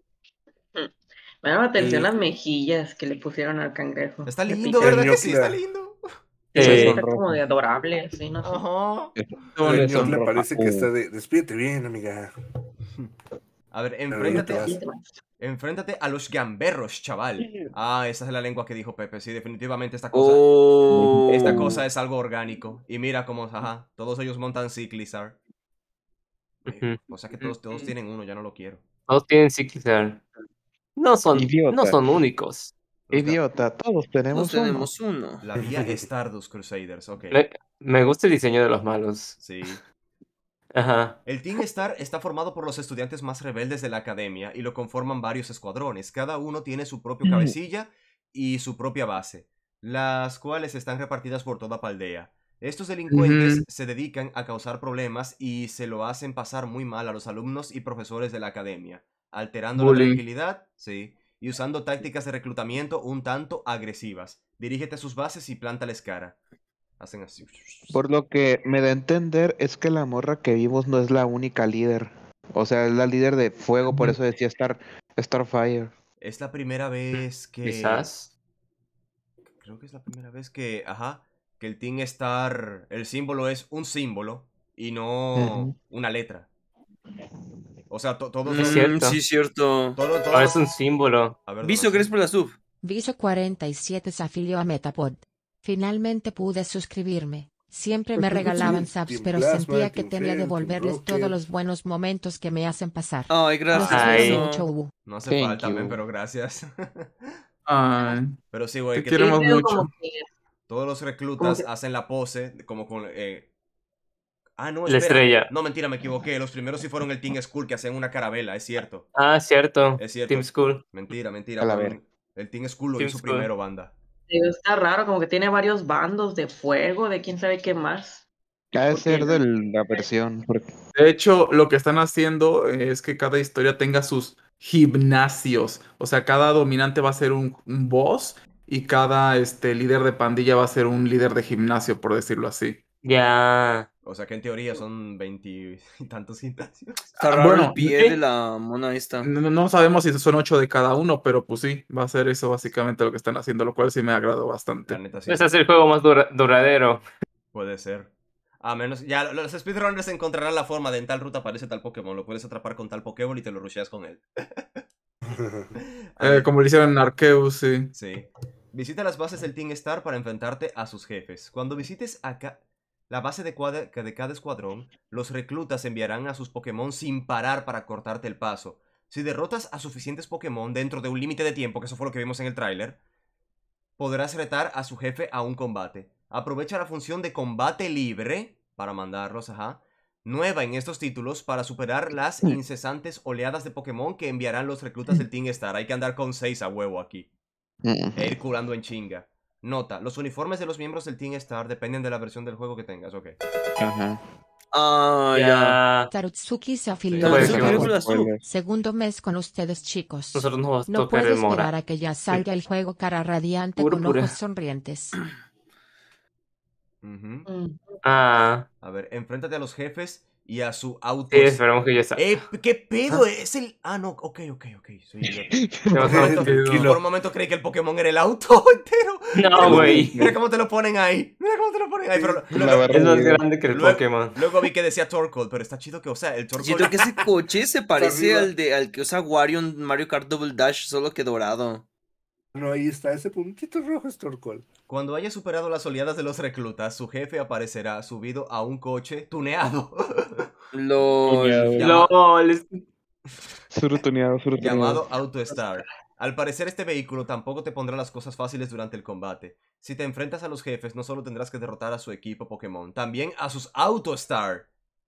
F: Me llama atención
A: El-
F: las mejillas que le pusieron al cangrejo.
D: Está
F: Qué
D: lindo,
F: pica.
D: ¿verdad
A: El
D: que sí? Está
A: ñocla.
D: lindo.
F: Sí,
I: Sí.
F: está como de adorable, así, no sé.
D: Ajá.
C: Bueno,
A: El
C: eso.
A: ñocla parece que
B: Uh.
A: está de... Despídete bien, amiga.
D: A ver,
A: Pero
D: enfréntate,
A: ya te
F: Este más.
D: enfréntate a los gamberros, chaval. Ah, esa es la lengua que dijo Pepe. Sí, definitivamente esta cosa...
E: Oh.
D: Esta cosa es algo orgánico. Y mira cómo, ajá, todos ellos montan Cyclizar.
I: Ujú.
D: O sea que todos, todos tienen uno, ya no lo quiero.
I: Todos tienen Cyclizar. No son,
B: Idiota.
I: no son únicos.
D: Los ga-
B: Idiota, todos tenemos
E: Todos
B: uno.
E: tenemos uno.
D: La vía Stardust Crusaders, ok.
I: Me, me gusta el diseño de los malos.
D: Sí.
I: Ajá.
D: El Team Star está formado por los estudiantes más rebeldes de la academia y lo conforman varios escuadrones. Cada uno tiene su propio cabecilla y su propia base, las cuales están repartidas por toda Paldea. Estos delincuentes
C: Ujú.
D: se dedican a causar problemas y se lo hacen pasar muy mal a los alumnos y profesores de la academia, alterando la
C: Bullying.
D: tranquilidad, sí, y usando tácticas de reclutamiento un tanto agresivas. Dirígete a sus bases y plántales cara. Hacen así.
B: Por lo que me da a entender es que la morra que vimos no es la única líder. O sea, es la líder de fuego, por
C: Ujú.
B: eso decía Star, Starfire.
D: Es la primera vez que...
I: Quizás.
D: Creo que es la primera vez que, ajá, que el Team Star, el símbolo es un símbolo y no
B: Ujú.
D: una letra. O sea, to- todos
I: Es
D: los...
I: cierto.
E: Mm, sí, cierto.
D: todo- todos
I: Ahora
D: los-
I: es un símbolo.
D: A ver,
E: Visto,
D: donación.
E: gracias por la sub.
G: Viso cuarenta y siete se afilió a Metapod. Finalmente pude suscribirme. Siempre me regalaban subs, pero
A: Plasma,
G: sentía que
A: Team
G: tenía
A: Flame,
G: devolverles
A: Team
G: todos
A: Rocket.
G: los buenos momentos que me hacen pasar.
E: Ay,
G: Los
E: gracias.
I: Ay.
G: disfruto
E: Viso.
G: mucho, Ubu.
D: No hace
B: Thank
D: falta,
B: you.
D: men, pero gracias.
C: Ay,
D: Pero sí, güey,
C: te
D: que
C: quiero. Queremos
F: Sí, veo
C: mucho.
F: como que-
D: todos los
F: como
D: reclutas
F: que-
D: hacen la pose como con... eh, Ah, no,
I: La
D: espera.
I: estrella.
D: No, mentira, me equivoqué. Los primeros sí fueron el Team Skull que hacían una carabela, es cierto.
I: Ah, cierto.
D: Es cierto.
I: Team School.
D: Mentira, mentira.
B: A la
D: fueron- El Team Skull lo
I: Team
D: hizo
I: Skull.
D: primero, banda.
F: Sí, está raro, como que tiene varios bandos de fuego, de quién sabe qué más.
B: Ha de
F: Porque
B: ser
F: no-
B: de la versión. porque-
C: De hecho, lo que están haciendo es que cada historia tenga sus gimnasios. O sea, cada dominante va a ser un, un boss y cada este, líder de pandilla va a ser un líder de gimnasio, por decirlo así.
I: Ya.
D: O sea que en teoría son veinte y tantos gimnasios.
E: Está
C: Ah,
E: raro
C: bueno,
E: el pie
C: ¿sí?
E: de la mona esta.
C: No, no sabemos si son ocho de cada uno, pero pues sí, va a ser eso básicamente lo que están haciendo, lo cual sí me agradó
D: La
C: bastante.
D: neta sí.
I: Ese es el juego más dura- duradero.
D: Puede ser. A menos, ya los speedrunners encontrarán la forma de en tal ruta aparece tal Pokémon. Lo puedes atrapar con tal Pokéball y te lo rusheas con él. A
C: Eh,
D: ver,
C: como lo hicieron en Arceus, sí.
D: sí. Visita las bases del Team Star para enfrentarte a sus jefes. Cuando visites acá la base de, cuadra- de cada escuadrón, los reclutas enviarán a sus Pokémon sin parar para cortarte el paso. Si derrotas a suficientes Pokémon dentro de un límite de tiempo, que eso fue lo que vimos en el tráiler, podrás retar a su jefe a un combate. Aprovecha la función de combate libre para mandarlos, ajá, nueva en estos títulos para superar las incesantes oleadas de Pokémon que enviarán los reclutas del Team Star. Hay que andar con seis a huevo aquí
B: Mm.
D: e ir curando en chinga. Nota, los uniformes de los miembros del Team Star dependen de la versión del juego que tengas, ok.
B: Ajá.
E: Ah, ya.
I: Ya.
G: Tarutsuki se
D: Sí.
G: afilió
I: Bueno,
G: a
I: sí,
E: Gracias
I: bueno.
E: por la sub.
G: Segundo mes con ustedes, chicos.
I: Nosotros nos vamos a
G: No
I: tocar
G: puedo
I: el Mora.
G: esperar a que ya salga el juego cara radiante
I: Puro,
G: con
I: pura.
G: ojos sonrientes.
D: Ujú.
F: Mm.
I: Ah.
D: A ver, enfréntate a los jefes y a su auto.
I: Sí, esperamos que ya está.
D: Eh, ¿Qué pedo? Es el. Ah, no, ok, ok, ok. Soy idiota.
I: ¿Qué
D: Por un
I: pasó?
D: momento,
A: Tranquilo.
D: por un momento creí que el Pokémon era el auto entero.
I: No, güey.
D: Mira cómo te lo ponen ahí. Mira cómo te lo ponen ahí. Pero
B: La
D: luego,
B: barra
I: Es más
B: libre.
I: grande que el
D: luego-
I: Pokémon.
D: luego vi que decía Torkoal, pero está chido que, o sea, el Torkoal.
E: Siento que ese coche se parece
A: arriba.
E: al de al que usa Wario en Mario Kart Double Dash, solo que dorado.
A: No, ahí está, ese puntito rojo es Torkoal.
D: Cuando haya superado las oleadas de los reclutas, su jefe aparecerá subido a un coche tuneado.
E: LOL.
D: Llama-
I: LOL. es-
B: Surutuneado, surutuneado.
D: llamado AutoStar. Al parecer este vehículo tampoco te pondrá las cosas fáciles durante el combate. Si te enfrentas a los jefes, no solo tendrás que derrotar a su equipo Pokémon, también a sus AutoStar.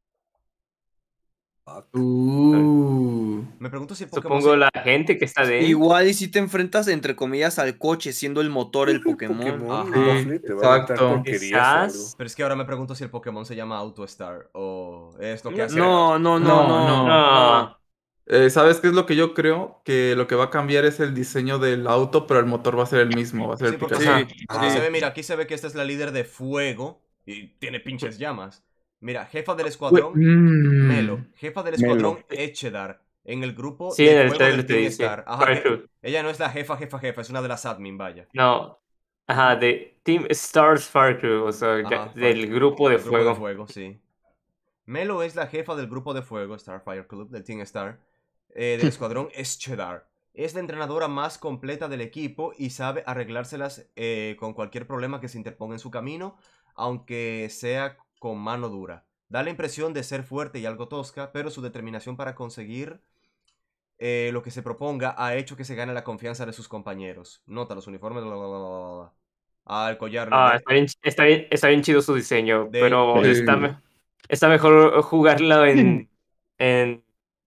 C: Uh.
D: Me pregunto si el Pokémon...
I: Supongo
D: se-
I: la gente que está de
E: Igual y si te enfrentas entre comillas al coche, siendo el motor el Pokémon.
A: Pokémon,
D: Ajá.
A: Ruffle, te va a matar
C: Exacto.
A: porquerías o algo.
I: Quizás.
D: Pero es que ahora me pregunto si el Pokémon se llama AutoStar o es lo que
I: No,
D: hace...
E: No, no, no,
C: No,
E: no.
C: no.
I: No.
C: Eh, ¿Sabes qué es lo que yo creo? Que lo que va a cambiar es el diseño del auto, pero el motor va a ser el mismo, va a ser
D: Sí,
C: el
D: porque
C: Pikachu.
E: Sí,
D: aquí
E: sí.
D: se ve, mira, aquí se ve que esta es la líder de fuego y tiene pinches llamas. Mira, jefa del escuadrón,
C: Mm.
D: Melo. Jefa del
B: Melo.
D: escuadrón, Echedar. En el grupo
I: Sí,
D: de
I: en el
D: fuego
I: trailer
D: del
I: te
D: Team
I: dice.
D: Star. Ajá,
I: Fire
D: eh,
I: Crew.
D: ella no es la jefa, jefa, jefa, es una de las admin, vaya.
I: No. Ajá, de Team Stars Fire Crew, o sea, ya-
D: Ajá,
I: del
D: Fire-
I: grupo de
D: el grupo
I: fuego.
D: de fuego, sí. Melo es la jefa del grupo de fuego, Starfire Club, del Team Star. eh, del escuadrón Echedar. Es la entrenadora más completa del equipo y sabe arreglárselas eh, con cualquier problema que se interponga en su camino, aunque sea con mano dura. Da la impresión de ser fuerte y algo tosca, pero su determinación para conseguir eh, lo que se proponga ha hecho que se gane la confianza de sus compañeros. Nota los uniformes. Bla, bla, bla, bla, bla. Ah, el collar.
I: Ah,
D: de-
I: está bien, está bien, está bien chido su diseño,
D: De-
I: pero
C: Sí.
I: está, me- está mejor jugarlo en, en,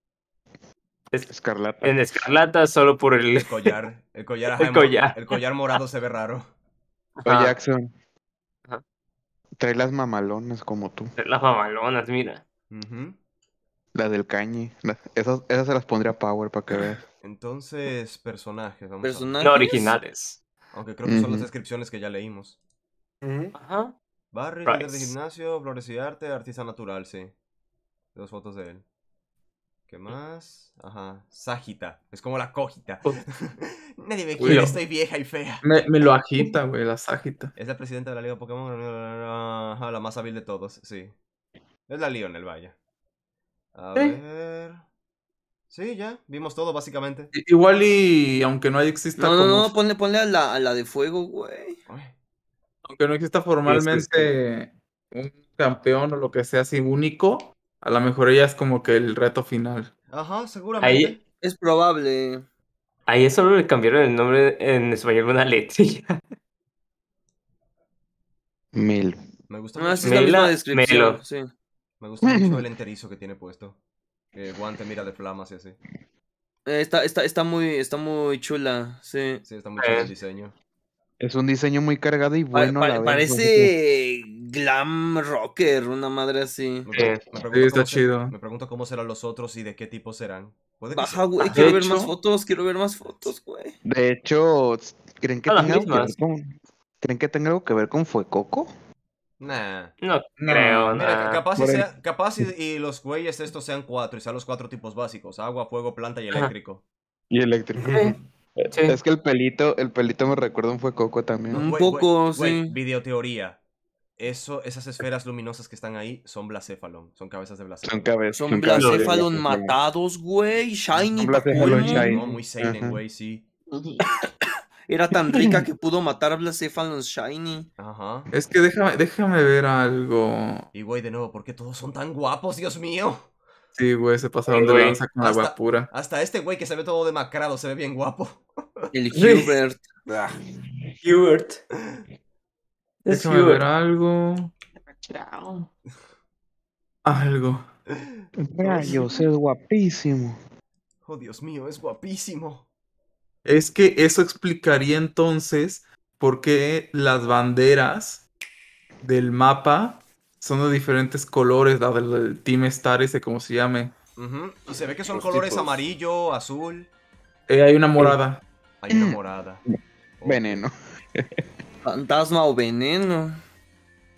I: es-
B: Escarlata.
I: en Escarlata solo por el...
D: El collar. El collar, ajá,
I: El
D: mo-
I: collar.
D: el collar morado se ve raro.
B: Oye,
I: Ajá,
B: Jackson.
I: Ajá.
B: Trae las mamalonas como tú.
I: las mamalonas, mira.
D: Ujú.
B: La del cañi. La- esas, esas se las pondría a Power para que veas.
D: Entonces, personajes. Vamos
E: Personajes.
I: No originales.
D: a... Aunque creo que son las
B: Ujú.
D: descripciones que ya leímos.
A: Ujú.
I: Ajá.
D: Barry,
I: Price.
D: líder de gimnasio, flores y arte, artista natural, sí. Dos fotos de él. ¿Qué más? Ajá. Sagita. Es como la cogita.
I: Uf.
D: Nadie me
C: Uy,
D: quiere,
C: no.
D: estoy vieja y fea.
C: Me, me lo agita, güey, las agita.
D: Es la presidenta de la Liga Pokémon. Ajá, la más hábil de todos, sí. Es la Lionel, vaya. A
C: Sí.
D: ver. Sí, ya. Vimos todo, básicamente.
C: I- Igual y aunque no exista
E: No, no,
C: como-
E: no, ponle, ponle a la, a la de fuego, güey.
D: Ay,
C: aunque no exista formalmente un campeón o lo que sea así único, a lo mejor ella es como que el reto final.
D: Ajá, seguramente.
I: Ahí,
E: Es probable.
I: ahí solo le cambiaron el nombre en español una letrilla.
B: Mil.
D: Me gusta
E: No,
D: mucho.
E: esa es la
I: Mela,
E: misma descripción.
I: Melo.
E: Sí.
D: Me gusta mucho el enterizo que tiene puesto. Que guante mira de flamas y así.
E: Eh, está, está, está muy, está muy chula, sí.
D: Sí, está muy chido
I: Eh.
D: el diseño.
B: Es un diseño muy cargado y
E: Pa-
B: bueno
E: pa-
B: a la vez.
E: parece glam rocker, una madre así.
D: Me, pre-
I: Eh,
D: me pregunto
C: sí, está
D: cómo se-
C: chido.
D: me pregunto cómo serán los otros y de qué tipo serán. Puede que
E: Baja,
D: sea-
E: güey,
I: de
E: quiero ver
I: hecho-
E: más fotos, quiero ver más fotos, güey.
B: De hecho, ¿creen que
I: Son las
B: tenga algo que ver
I: mismas.
B: con, ¿creen que tenga algo que ver con Fuecoco?
D: Nah.
I: No,
C: No,
I: creo,
D: Mira,
I: nah.
D: ca- capaz, y,
B: por ahí.
D: sea, capaz y, y los güeyes estos sean cuatro y sean los cuatro tipos básicos: agua, fuego, planta y
I: Ajá.
D: eléctrico.
B: Y eléctrico.
I: Sí, sí.
B: Es que el pelito, el pelito me recuerda a un Fuecoco también.
E: Un
D: Güey,
E: poco,
D: güey, güey,
E: sí.
D: videoteoría. Eso, esas esferas luminosas que están ahí son Blacéfalon. Son cabezas de
B: Son
D: Blacéfalon.
B: cabezas.
E: Son
B: cabezas de
E: Blacéfalon
B: Blacéfalon.
E: matados, güey. Shiny,
B: Son
E: pa'
B: Blacéfalon
E: colmo.
B: Shiny.
D: No, muy seinen,
B: Ajá.
D: güey, sí.
E: Era tan rica que pudo matar a Blacéfalon Shiny.
D: Ajá.
C: Es que déjame, déjame ver algo.
D: Y güey, de nuevo, ¿por qué todos son tan guapos, Dios mío?
C: Sí, güey, se pasaron de
I: Güey,
C: lanza con la
D: hasta-
C: guapura.
D: Hasta este güey que se ve todo demacrado se ve bien guapo.
E: El Hubert.
A: Ah,
I: Hubert. Es
C: Déjame ver
I: Hubert.
C: algo.
F: Chao.
C: Algo.
B: Rayos, es guapísimo.
D: Oh, Dios mío, es guapísimo.
C: Es que eso explicaría entonces por qué las banderas del mapa son de diferentes colores, la del Team Star, ese como se llame.
D: Ujú, y se ve que son
A: Los
D: colores
A: tipos.
D: amarillo, azul.
C: Eh, hay una morada.
D: Hay una morada. Oh,
B: Veneno.
E: Fantasma o veneno.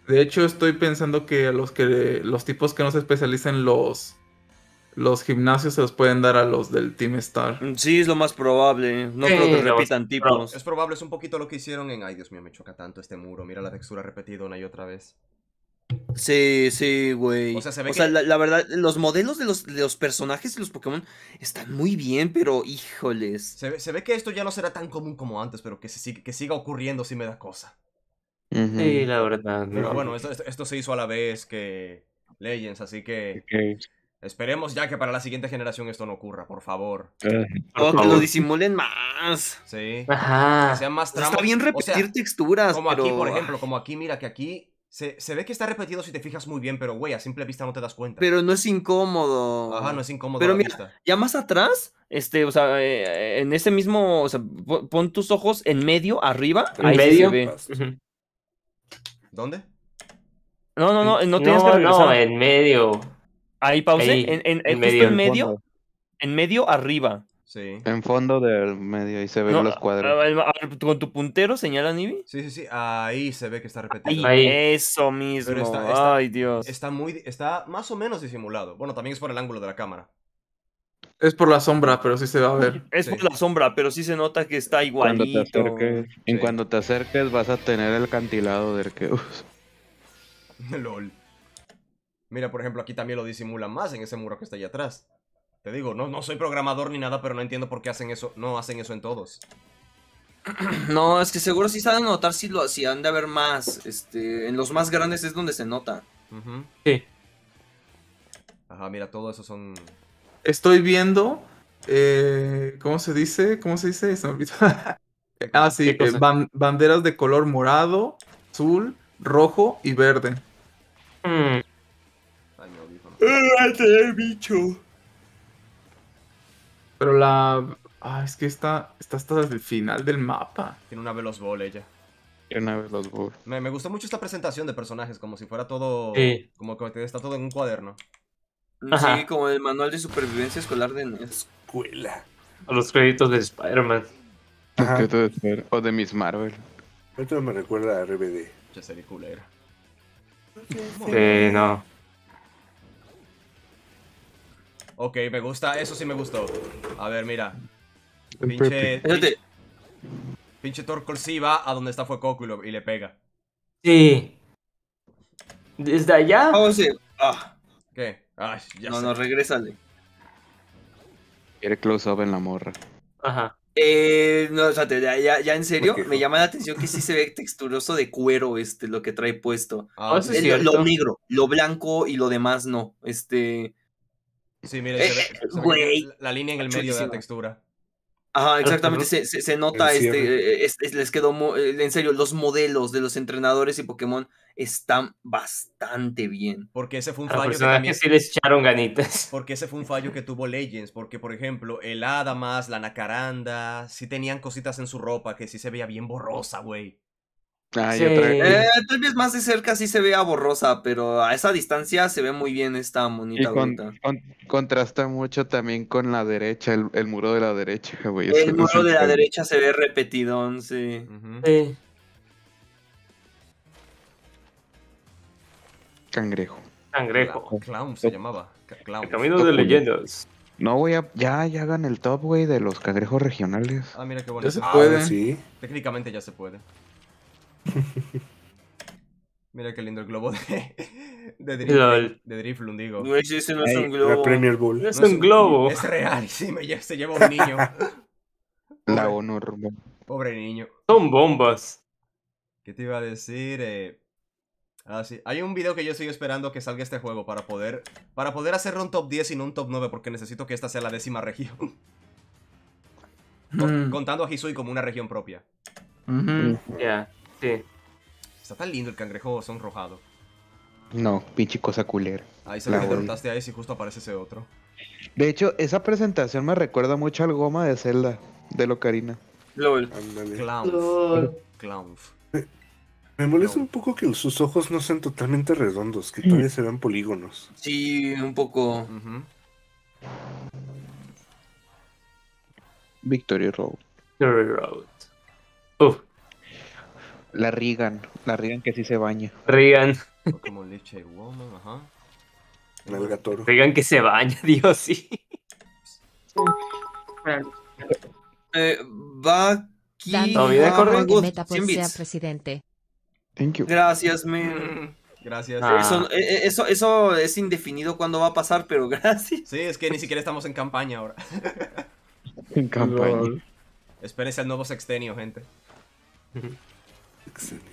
C: De hecho, estoy pensando que a los que los tipos que no se especializan en los, los gimnasios se los pueden dar a los del Team Star.
E: Sí, es lo más probable. No
I: Sí,
E: creo que
I: lo más
E: repitan tipos.
D: Es probable, es un poquito lo que hicieron en... Ay, Dios mío, me choca tanto este muro. Mira la textura repetida una y otra vez.
E: Sí, sí, güey.
D: O sea, se ve
E: O sea,
D: que-
E: la, la verdad, los modelos de los, de los personajes de los Pokémon están muy bien, pero híjoles.
D: Se ve, se ve que esto ya no será tan común como antes, pero que, se siga, que siga ocurriendo sí me da cosa.
B: Ujú.
I: Sí, la verdad.
D: Pero
I: no.
D: bueno, esto, esto, esto se hizo a la vez que Legends, así que
B: Ok.
D: esperemos ya que para la siguiente generación esto no ocurra, por favor.
B: Eh,
I: Por
E: O que lo
I: favor.
E: disimulen más.
D: Sí.
I: Ajá.
D: Que sean más
E: O sea,
D: tramas.
E: está bien
D: O
E: repetir
D: sea,
E: texturas,
D: como
E: pero...
D: aquí, por ejemplo, como aquí, mira que aquí se, se ve que está repetido si te fijas muy bien, pero güey, a simple vista no te das cuenta.
E: Pero no es incómodo.
D: Ajá, no es incómodo
E: Pero
D: a la
E: mira,
D: vista.
E: ya más atrás, este, o sea, eh, en ese mismo, o sea, pon pon tus ojos en medio, arriba,
I: ¿En
E: ahí sí
I: medio?
E: se ve.
I: Ujú.
D: ¿Dónde?
E: No, no, no, no tienes que
I: No,
E: regresar.
I: no, en medio.
E: Ahí pause,
I: Ahí,
E: en, en-
I: en
E: justo
I: medio.
E: en
B: en
E: medio,
B: fondo.
E: en medio, arriba.
D: Sí.
B: En fondo del medio, ahí se ven
E: No,
B: los cuadros.
E: a- a- a- con tu puntero señala, Nibi.
D: Sí, sí, sí. Ahí se ve que está repetido.
E: Ahí,
I: Ahí.
E: eso mismo.
D: Pero está- está-
E: Ay, Dios.
D: Está muy, está más o menos disimulado. Bueno, también es por el ángulo de la cámara.
C: Es por la sombra, pero sí se va a ver.
E: Es
D: Sí.
E: por la sombra, pero sí se nota que está
B: Cuando te
E: igualito.
B: acerques, en
D: Sí.
B: cuando te acerques vas a tener el acantilado de Arceus.
D: LOL. Mira, por ejemplo, aquí también lo disimulan más en ese muro que está allá atrás. Te digo, no, no soy programador ni nada, pero no entiendo por qué hacen eso. No hacen eso en todos.
E: No, es que seguro sí se han de notar si, lo, si han de haber más. Este, en los más grandes es donde se nota.
D: Ujú.
I: Sí.
D: Ajá, mira, todo eso son...
C: Estoy viendo. eh, ¿Cómo se dice? ¿Cómo se dice? Se me olvidó. Ah, sí,
I: ¿Qué cosa?
C: eh, ban- banderas de color morado, azul, rojo y verde.
I: Mm,
D: Ay, mi audífono.
E: bicho!
C: Pero la. Ah, es que está, está hasta el final del mapa.
D: Tiene una Veloz Ball ella.
B: Y una vez los Bulls.
D: Me, me gustó mucho esta presentación de personajes, como si fuera todo...
I: Sí.
D: Como que está todo en un cuaderno.
I: Ajá.
E: Sí, como el manual de supervivencia escolar de N E S.
A: Escuela.
I: a los créditos de Spider-Man.
A: Ajá.
B: ¿Qué te espera? O de Miss Marvel.
A: Esto me recuerda a R B D.
D: Ya sería culera.
I: Sí, no.
D: Ok, me gusta, eso sí me gustó. A ver, mira.
B: El
D: Pinche,
B: Pepe.
E: Fíjate,
D: pinche Torkoal sí va a donde está Fuecoco y, lo- y le pega.
I: Sí. ¿Desde allá?
E: pause. Ah,
D: ¿Qué? Ay, ya
E: no,
D: sé.
E: no, regrésale.
B: Quiere close-up en la morra.
I: Ajá.
E: Eh, no, o sea, te- ya, ya, ya en serio,
A: Me quejo.
E: me llama la atención que sí se ve texturoso de cuero, este, lo que trae puesto.
D: Ah,
I: Oh,
D: sí,
I: eso es
E: Eh,
D: sí,
E: lo, lo
I: cierto.
E: negro, lo blanco y lo demás no. Este.
D: sí, mira,
E: Eh,
D: se ve,
E: eh,
D: se ve que
E: güey,
D: tiene la línea en el medio de la
E: chulísimo.
D: textura.
E: Ajá, exactamente,
I: Ujú.
E: se, se, se nota,
A: El
E: este,
A: cierre.
E: eh, es- es- les quedó, mo- eh, en serio, los modelos de los entrenadores y Pokémon están bastante bien.
D: Porque ese fue un
I: A los
D: fallo que también...
I: personajes sí les echaron ganitas.
D: Porque ese fue un fallo que tuvo Legends. Porque, por ejemplo, el Adamas, la Nacaranda, sí tenían cositas en su ropa que sí se veía bien borrosa, güey.
B: Ah, y
I: Sí.
B: otra.
E: Eh, tal vez más de cerca sí se vea borrosa, pero a esa distancia se ve muy bien esta
B: Y
E: monita
B: con-
E: ahorita.
B: con- contrasta mucho también con la derecha, el, el muro de la derecha, güey.
E: El
B: Eso no
E: muro
B: se
E: de la
B: puede.
E: derecha se ve repetidón, sí.
D: Ujú.
I: Sí.
B: Cangrejo.
I: Cangrejo.
D: Cla- Clown se llamaba. Ca- Clown.
I: El camino de leyendas.
B: No voy a. Ya, ya hagan el top, güey, de los cangrejos regionales.
D: Ah, mira qué
C: Ya
D: bonito.
C: se
D: Ah,
C: puede.
A: Ahora sí.
D: técnicamente ya se puede. Mira qué lindo el globo de, de, Drif,
I: Lol.
D: de Drifloon, digo.
E: Güey, sí, ese no es
A: Ay,
E: un
A: la
E: globo.
A: Premier Bowl.
I: Es
D: No
I: un globo.
D: Es real, sí, me lle- se lleva un niño.
B: La
D: Pobre,
B: honor. güey.
D: pobre niño.
I: Son bombas.
D: ¿Qué te iba a decir? Eh... Ah, sí. Hay un video que yo estoy esperando que salga este juego para poder para poder hacer un top diez y no un top nueve porque necesito que esta sea la décima región. Con-
C: Mm,
D: Contando a Hisui como una región propia.
C: ujú.
I: Ya. Sí.
D: Está tan lindo el cangrejo sonrojado.
B: No, pinche cosa culera.
D: Ahí se
B: La
D: ve que
B: odio.
D: derrotaste a ese y justo aparece ese otro.
B: De hecho, esa presentación me recuerda mucho al Goma de Zelda, de Locarina.
E: LOL.
A: Ándale.
D: Clown. Clown.
A: Me molesta
D: No.
A: un poco que sus ojos no sean totalmente redondos, que todavía se vean polígonos.
E: Sí, un poco.
D: Ujú.
B: Victory Road.
I: Fury Road. Uf.
B: La Rigan, la Rigan que sí se baña.
I: Rigan.
D: Pokémon Leche Woman, ajá.
A: Nalgatoro.
I: Rigan que se baña, Dios, sí.
E: Eh, va aquí.
G: Dan,
I: ¿Todavía de
E: ah,
I: acorde?
G: que
E: Mango,
G: Metapod
E: cien
G: sea
E: bits.
G: presidente.
B: Thank you.
E: Gracias, men.
D: Gracias.
I: Ah.
E: Eso, eh, eh, eso, eso es indefinido cuándo va a pasar, pero gracias.
D: Sí, es que ni siquiera estamos en campaña ahora.
B: En campaña.
C: Lol.
D: Espérense al nuevo sextenio, gente.
A: Excelente.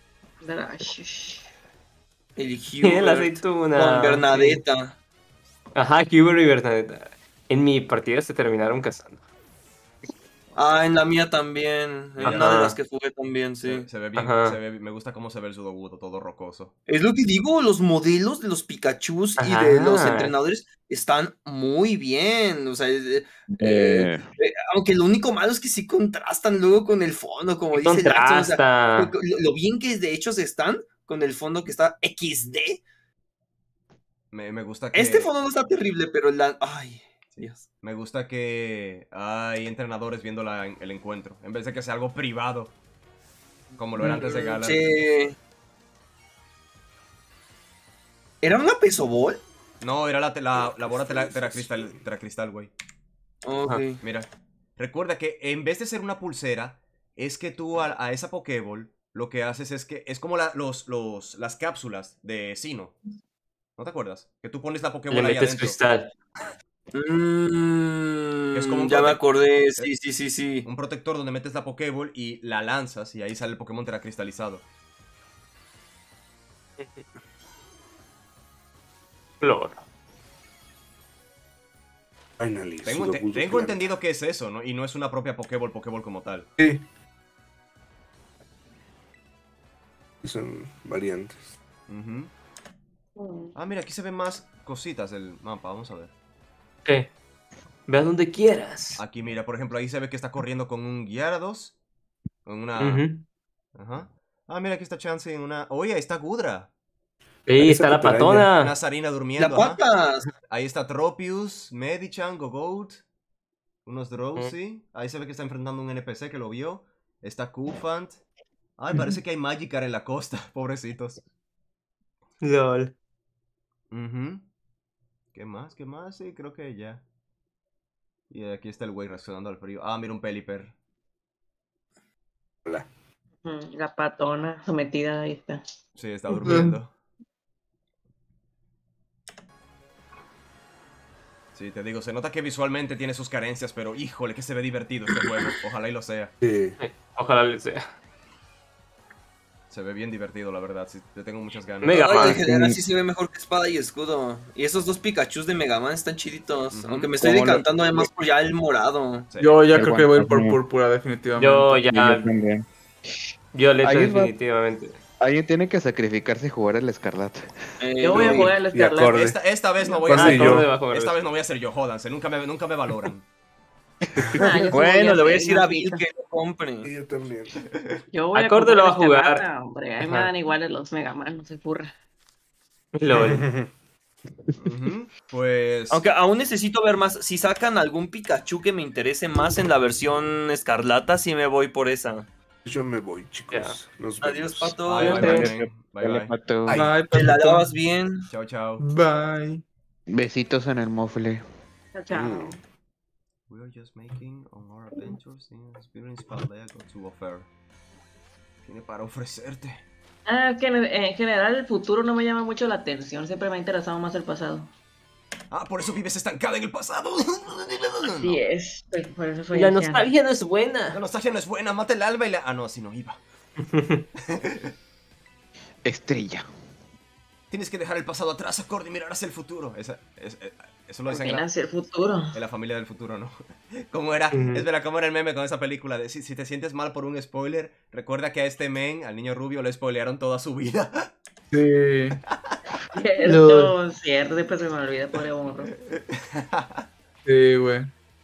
E: El
I: La
E: Hubert
I: aceituna.
E: con Bernadetta.
I: Ajá, Hubert y Bernadetta. En mi partida se terminaron casando.
E: Ah, en la mía también. En
D: Ajá.
E: una de las que jugué también, sí.
D: Se, se ve bien,
I: Ajá.
D: se ve, me gusta cómo se ve el Sudowoodo, todo rocoso.
E: Es lo que digo, los modelos de los Pikachus y
I: Ajá.
E: de los entrenadores están muy bien. O sea, eh,
B: Eh,
E: eh, aunque lo único malo es que sí contrastan luego con el fondo, como
I: ¿Qué
E: dice Laxton, o sea,
I: contrasta?
E: lo, lo bien que de hecho se están con el fondo que está equis de.
D: Me, me gusta que...
E: Este fondo no está terrible, pero la. Ay, Dios.
D: Me gusta que hay entrenadores viendo la- el encuentro, en vez de que sea algo privado, como lo era antes de Galar.
E: Sí. ¿Era una pesobol?
D: No, era la, te- la, la bola tela- teracristal, teracristal, güey.
E: Ok.
I: Ah.
D: Mira, recuerda que en vez de ser una pulsera, es que tú a, a esa Pokéball lo que haces es que es como la- los, los, las cápsulas de Sinnoh. ¿No te acuerdas? Que tú pones la Pokéball
I: Le
D: ahí
I: metes
D: adentro.
I: cristal.
E: Mm,
D: Es como un
E: ya me
D: prote-
E: acordé, sí, sí, sí, sí.
D: Un protector donde metes la Pokéball y la lanzas y ahí sale el Pokémon teracristalizado.
I: Flor.
A: Finally.
D: Tengo, ente-
A: Sudowoodo
D: tengo
A: Clan.
D: entendido que es eso, ¿no? Y no es una propia Pokéball, Pokéball como tal.
A: Sí. Son variantes.
D: Ujú. Ah, mira, aquí se ven más cositas del mapa, vamos a ver.
I: ¿Qué? Ve a donde quieras.
D: Aquí, mira, por ejemplo, ahí se ve que está corriendo con un Gyarados. Con una...
I: Ujú.
D: Ajá. Ah, mira, aquí está Chansey en una... Oye, ahí está Gudra.
I: Ahí
A: Esa
I: está la
A: coperaña.
I: patona.
D: Una Sarina
E: ¡La
D: durmiendo, ajá.
E: patas!
D: Ahí está Tropius, Medichan, Gogoat. Unos Drowsy. Ahí se ve que está enfrentando a un N P C que lo vio. Está Kufant. Ay, parece que hay Magikarp en la costa. Pobrecitos.
I: Lol.
D: Ujú. ¿Qué más? ¿Qué más? Sí, creo que ya. Y aquí está el güey reaccionando al frío. Ah, mira un Pelipper.
A: Hola.
F: Mm, La patona sometida, ahí está.
D: Sí, está durmiendo. Sí, te digo, se nota que visualmente tiene sus carencias, pero híjole, que se ve divertido este juego. Ojalá y lo sea.
A: Sí.
I: Ojalá le sea.
D: Se ve bien divertido, la verdad. Sí, te tengo muchas ganas.
I: Mega
E: Ay,
I: Man.
E: en general sí se ve mejor que espada y escudo. Y esos dos Pikachus de Mega Man están chiditos.
D: Ujú.
E: Aunque me estoy
B: ¿Cómo lo-
E: decantando además por ya el morado.
D: Sí.
C: Yo ya
B: Qué
C: creo que voy a ir por
B: bueno.
C: púrpura, definitivamente.
I: Yo
B: y yo
I: ya.
B: también.
I: Violeta,
B: Ahí va.
I: definitivamente.
B: Alguien tiene que sacrificarse y jugar el escarlata.
E: Eh,
F: Yo voy a jugar al
A: y
F: Escarlata.
A: acorde.
D: Esta, esta vez no voy a
C: Pues
I: Ah,
C: sí,
D: ser
C: yo.
I: todo debajo de
D: Esta
I: eso.
D: vez no voy a ser yo, jódanse. Nunca me, nunca me valoran.
F: Ah, yo sí
E: Bueno, le voy a
F: hacer
E: decir a
F: una
E: Bill
F: cita.
E: que lo compre.
A: Y yo también.
F: Yo voy
I: Acorde
F: a
I: lo va a
F: comprar
I: jugar.
F: Escarlata, hombre. A mí me
I: Ajá.
F: dan iguales los Mega Man, no se furra.
I: Lol.
D: Ujú. Pues...
E: Aunque aún necesito ver más. Si sacan algún Pikachu que me interese más en la versión Escarlata, sí me voy por esa.
A: Yo me voy, chicos.
I: Ya.
A: Nos vemos.
E: Adiós, Pato.
D: Bye, bye,
I: Bye.
D: bye, man. Bye,
B: Dale,
D: bye.
B: pato.
A: Ay.
C: Bye,
E: Te la
C: papito.
E: lavas bien.
D: Chao, chao.
C: Bye.
B: Besitos en el mofle.
F: Chao, chao.
A: Mm.
D: We are just making on our adventures in experience Paldea got to offer. Tiene para ofrecerte.
F: Ah, que en, en general el futuro no me llama mucho la atención. Siempre me ha interesado más el pasado.
D: Ah, por eso vives estancada en el pasado.
F: Así es. pues, Por eso soy
I: La
F: anciana.
I: nostalgia no es
D: La
I: buena.
D: nostalgia no es buena, mata el alba y la... Ah, no, así no iba.
B: Estrella.
D: Tienes que dejar el pasado atrás, acorde, y mirar hacia el futuro. Esa, es, es- eso lo dicen en
F: También
D: la,
F: hacia el futuro.
D: en la familia del futuro, ¿no? ¿Cómo era?
I: Ujú.
D: Es verdad, ¿cómo era el meme con esa película? De, si, si te sientes mal por un spoiler, recuerda que a este men, al niño rubio, le spoilearon toda su vida.
C: Sí.
F: Cierto, cierto. Después se me olvida, pobre morro.
C: Sí, güey.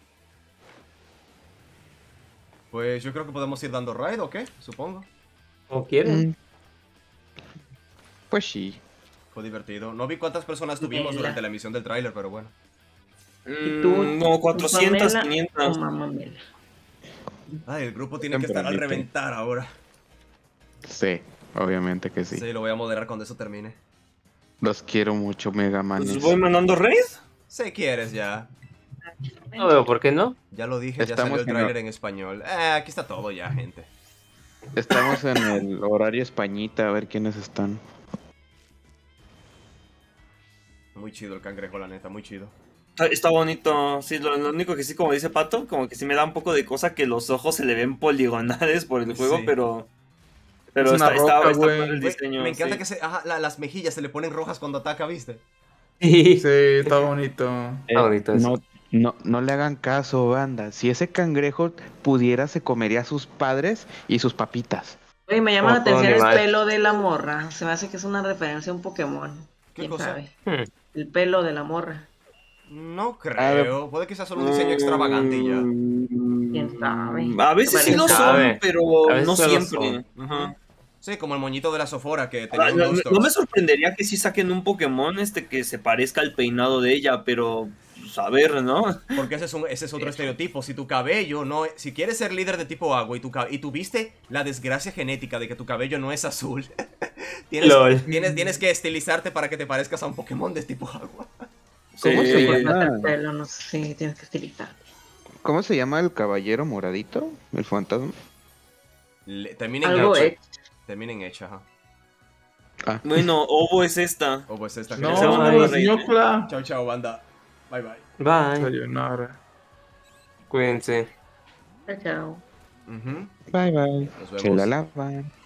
D: Pues yo creo que podemos ir dando raid, ¿o qué? Supongo.
I: Como quieren.
B: Mm. Pues sí.
D: Fue divertido. No vi cuántas personas tuvimos
F: Mela.
D: durante la emisión del tráiler, pero bueno.
F: ¿Y tú?
E: Mm, como cuatrocientos,
F: Mamela
E: quinientos.
F: o Mamamela?
D: Ay, el grupo tiene que
B: Siempre
D: estar al
B: admite.
D: reventar ahora.
B: Sí, obviamente que sí.
D: Sí, lo voy a moderar cuando eso termine.
B: Los quiero mucho, Mega Manes.
E: Pues voy mandando raid.
D: Si quieres ya.
I: No veo por qué no.
D: Ya lo dije, ya
B: Estamos
D: salió el
B: en
D: tráiler
B: lo-
D: en español. Eh, aquí está todo ya, gente.
B: Estamos en el horario españita, a ver quiénes están.
D: Muy chido el cangrejo, la neta, muy chido.
E: Está, está bonito. Sí, lo, lo único que sí, como dice Pato, como que sí me da un poco de cosa que los ojos se le ven poligonales por el juego,
D: Sí.
E: pero. Pero
C: Es una
E: está, está,
C: roca,
E: está
C: güey.
E: padre el
D: Güey,
E: diseño.
D: me encanta
E: sí.
D: que se, ajá, la- las mejillas se le ponen rojas cuando ataca, ¿viste?
I: Sí.
C: Sí, está bonito.
I: Está bonito eso.
B: No, no, no le hagan caso, banda. Si ese cangrejo pudiera, se comería a sus padres y sus papitas.
F: Oye, me llama la
I: Como todo
F: atención el
I: animal.
F: pelo de la morra. Se me hace que es una referencia a un Pokémon.
D: ¿Qué
F: ¿Quién
D: cosa?
F: sabe?
I: Hmm.
F: El pelo de la morra.
D: No
B: A ver.
D: creo. Puede que sea solo un diseño extravagante y ya.
F: ¿Quién sabe?
E: A veces sí
F: ¿Quién
E: lo son,
I: sabe?
E: pero
I: A veces
E: no
I: solo
E: siempre. Ajá.
D: Sí, como el moñito de la Sofora que tenía
E: Ah,
D: un
E: no, no-
D: Dustox.
E: no me sorprendería que sí saquen un Pokémon este que se parezca al peinado de ella, pero pues, a ver, ¿no?
D: Porque ese es, un- ese es otro estereotipo. Si tu cabello no... Si quieres ser líder de tipo agua y, tu, ca- y tuviste la desgracia genética de que tu cabello no es azul, tienes,
I: Lol.
D: tienes, tienes que estilizarte para que te parezcas a un Pokémon de tipo agua.
B: ¿Cómo
E: Sí.
B: se
F: Cortarte
B: llama?
F: el pelo, no sé si tienes que estilizar.
B: ¿Cómo se llama el caballero moradito? ¿El fantasma?
D: Le- termina en
F: Algo
D: Edge.
F: hecho.
D: Termina en Edge, ajá.
B: Ah,
E: Bueno, Obo es esta.
D: O pues esta
C: No,
D: que-
E: se llama
C: no,
E: Rey.
C: ñocla.
D: Chao, chao, banda. Bye, bye.
I: Bye.
C: Sayonara.
I: Cuídense.
F: Chao, chao.
D: Ujú.
B: bye bye.
D: Nos vemos.
B: Se la lavan.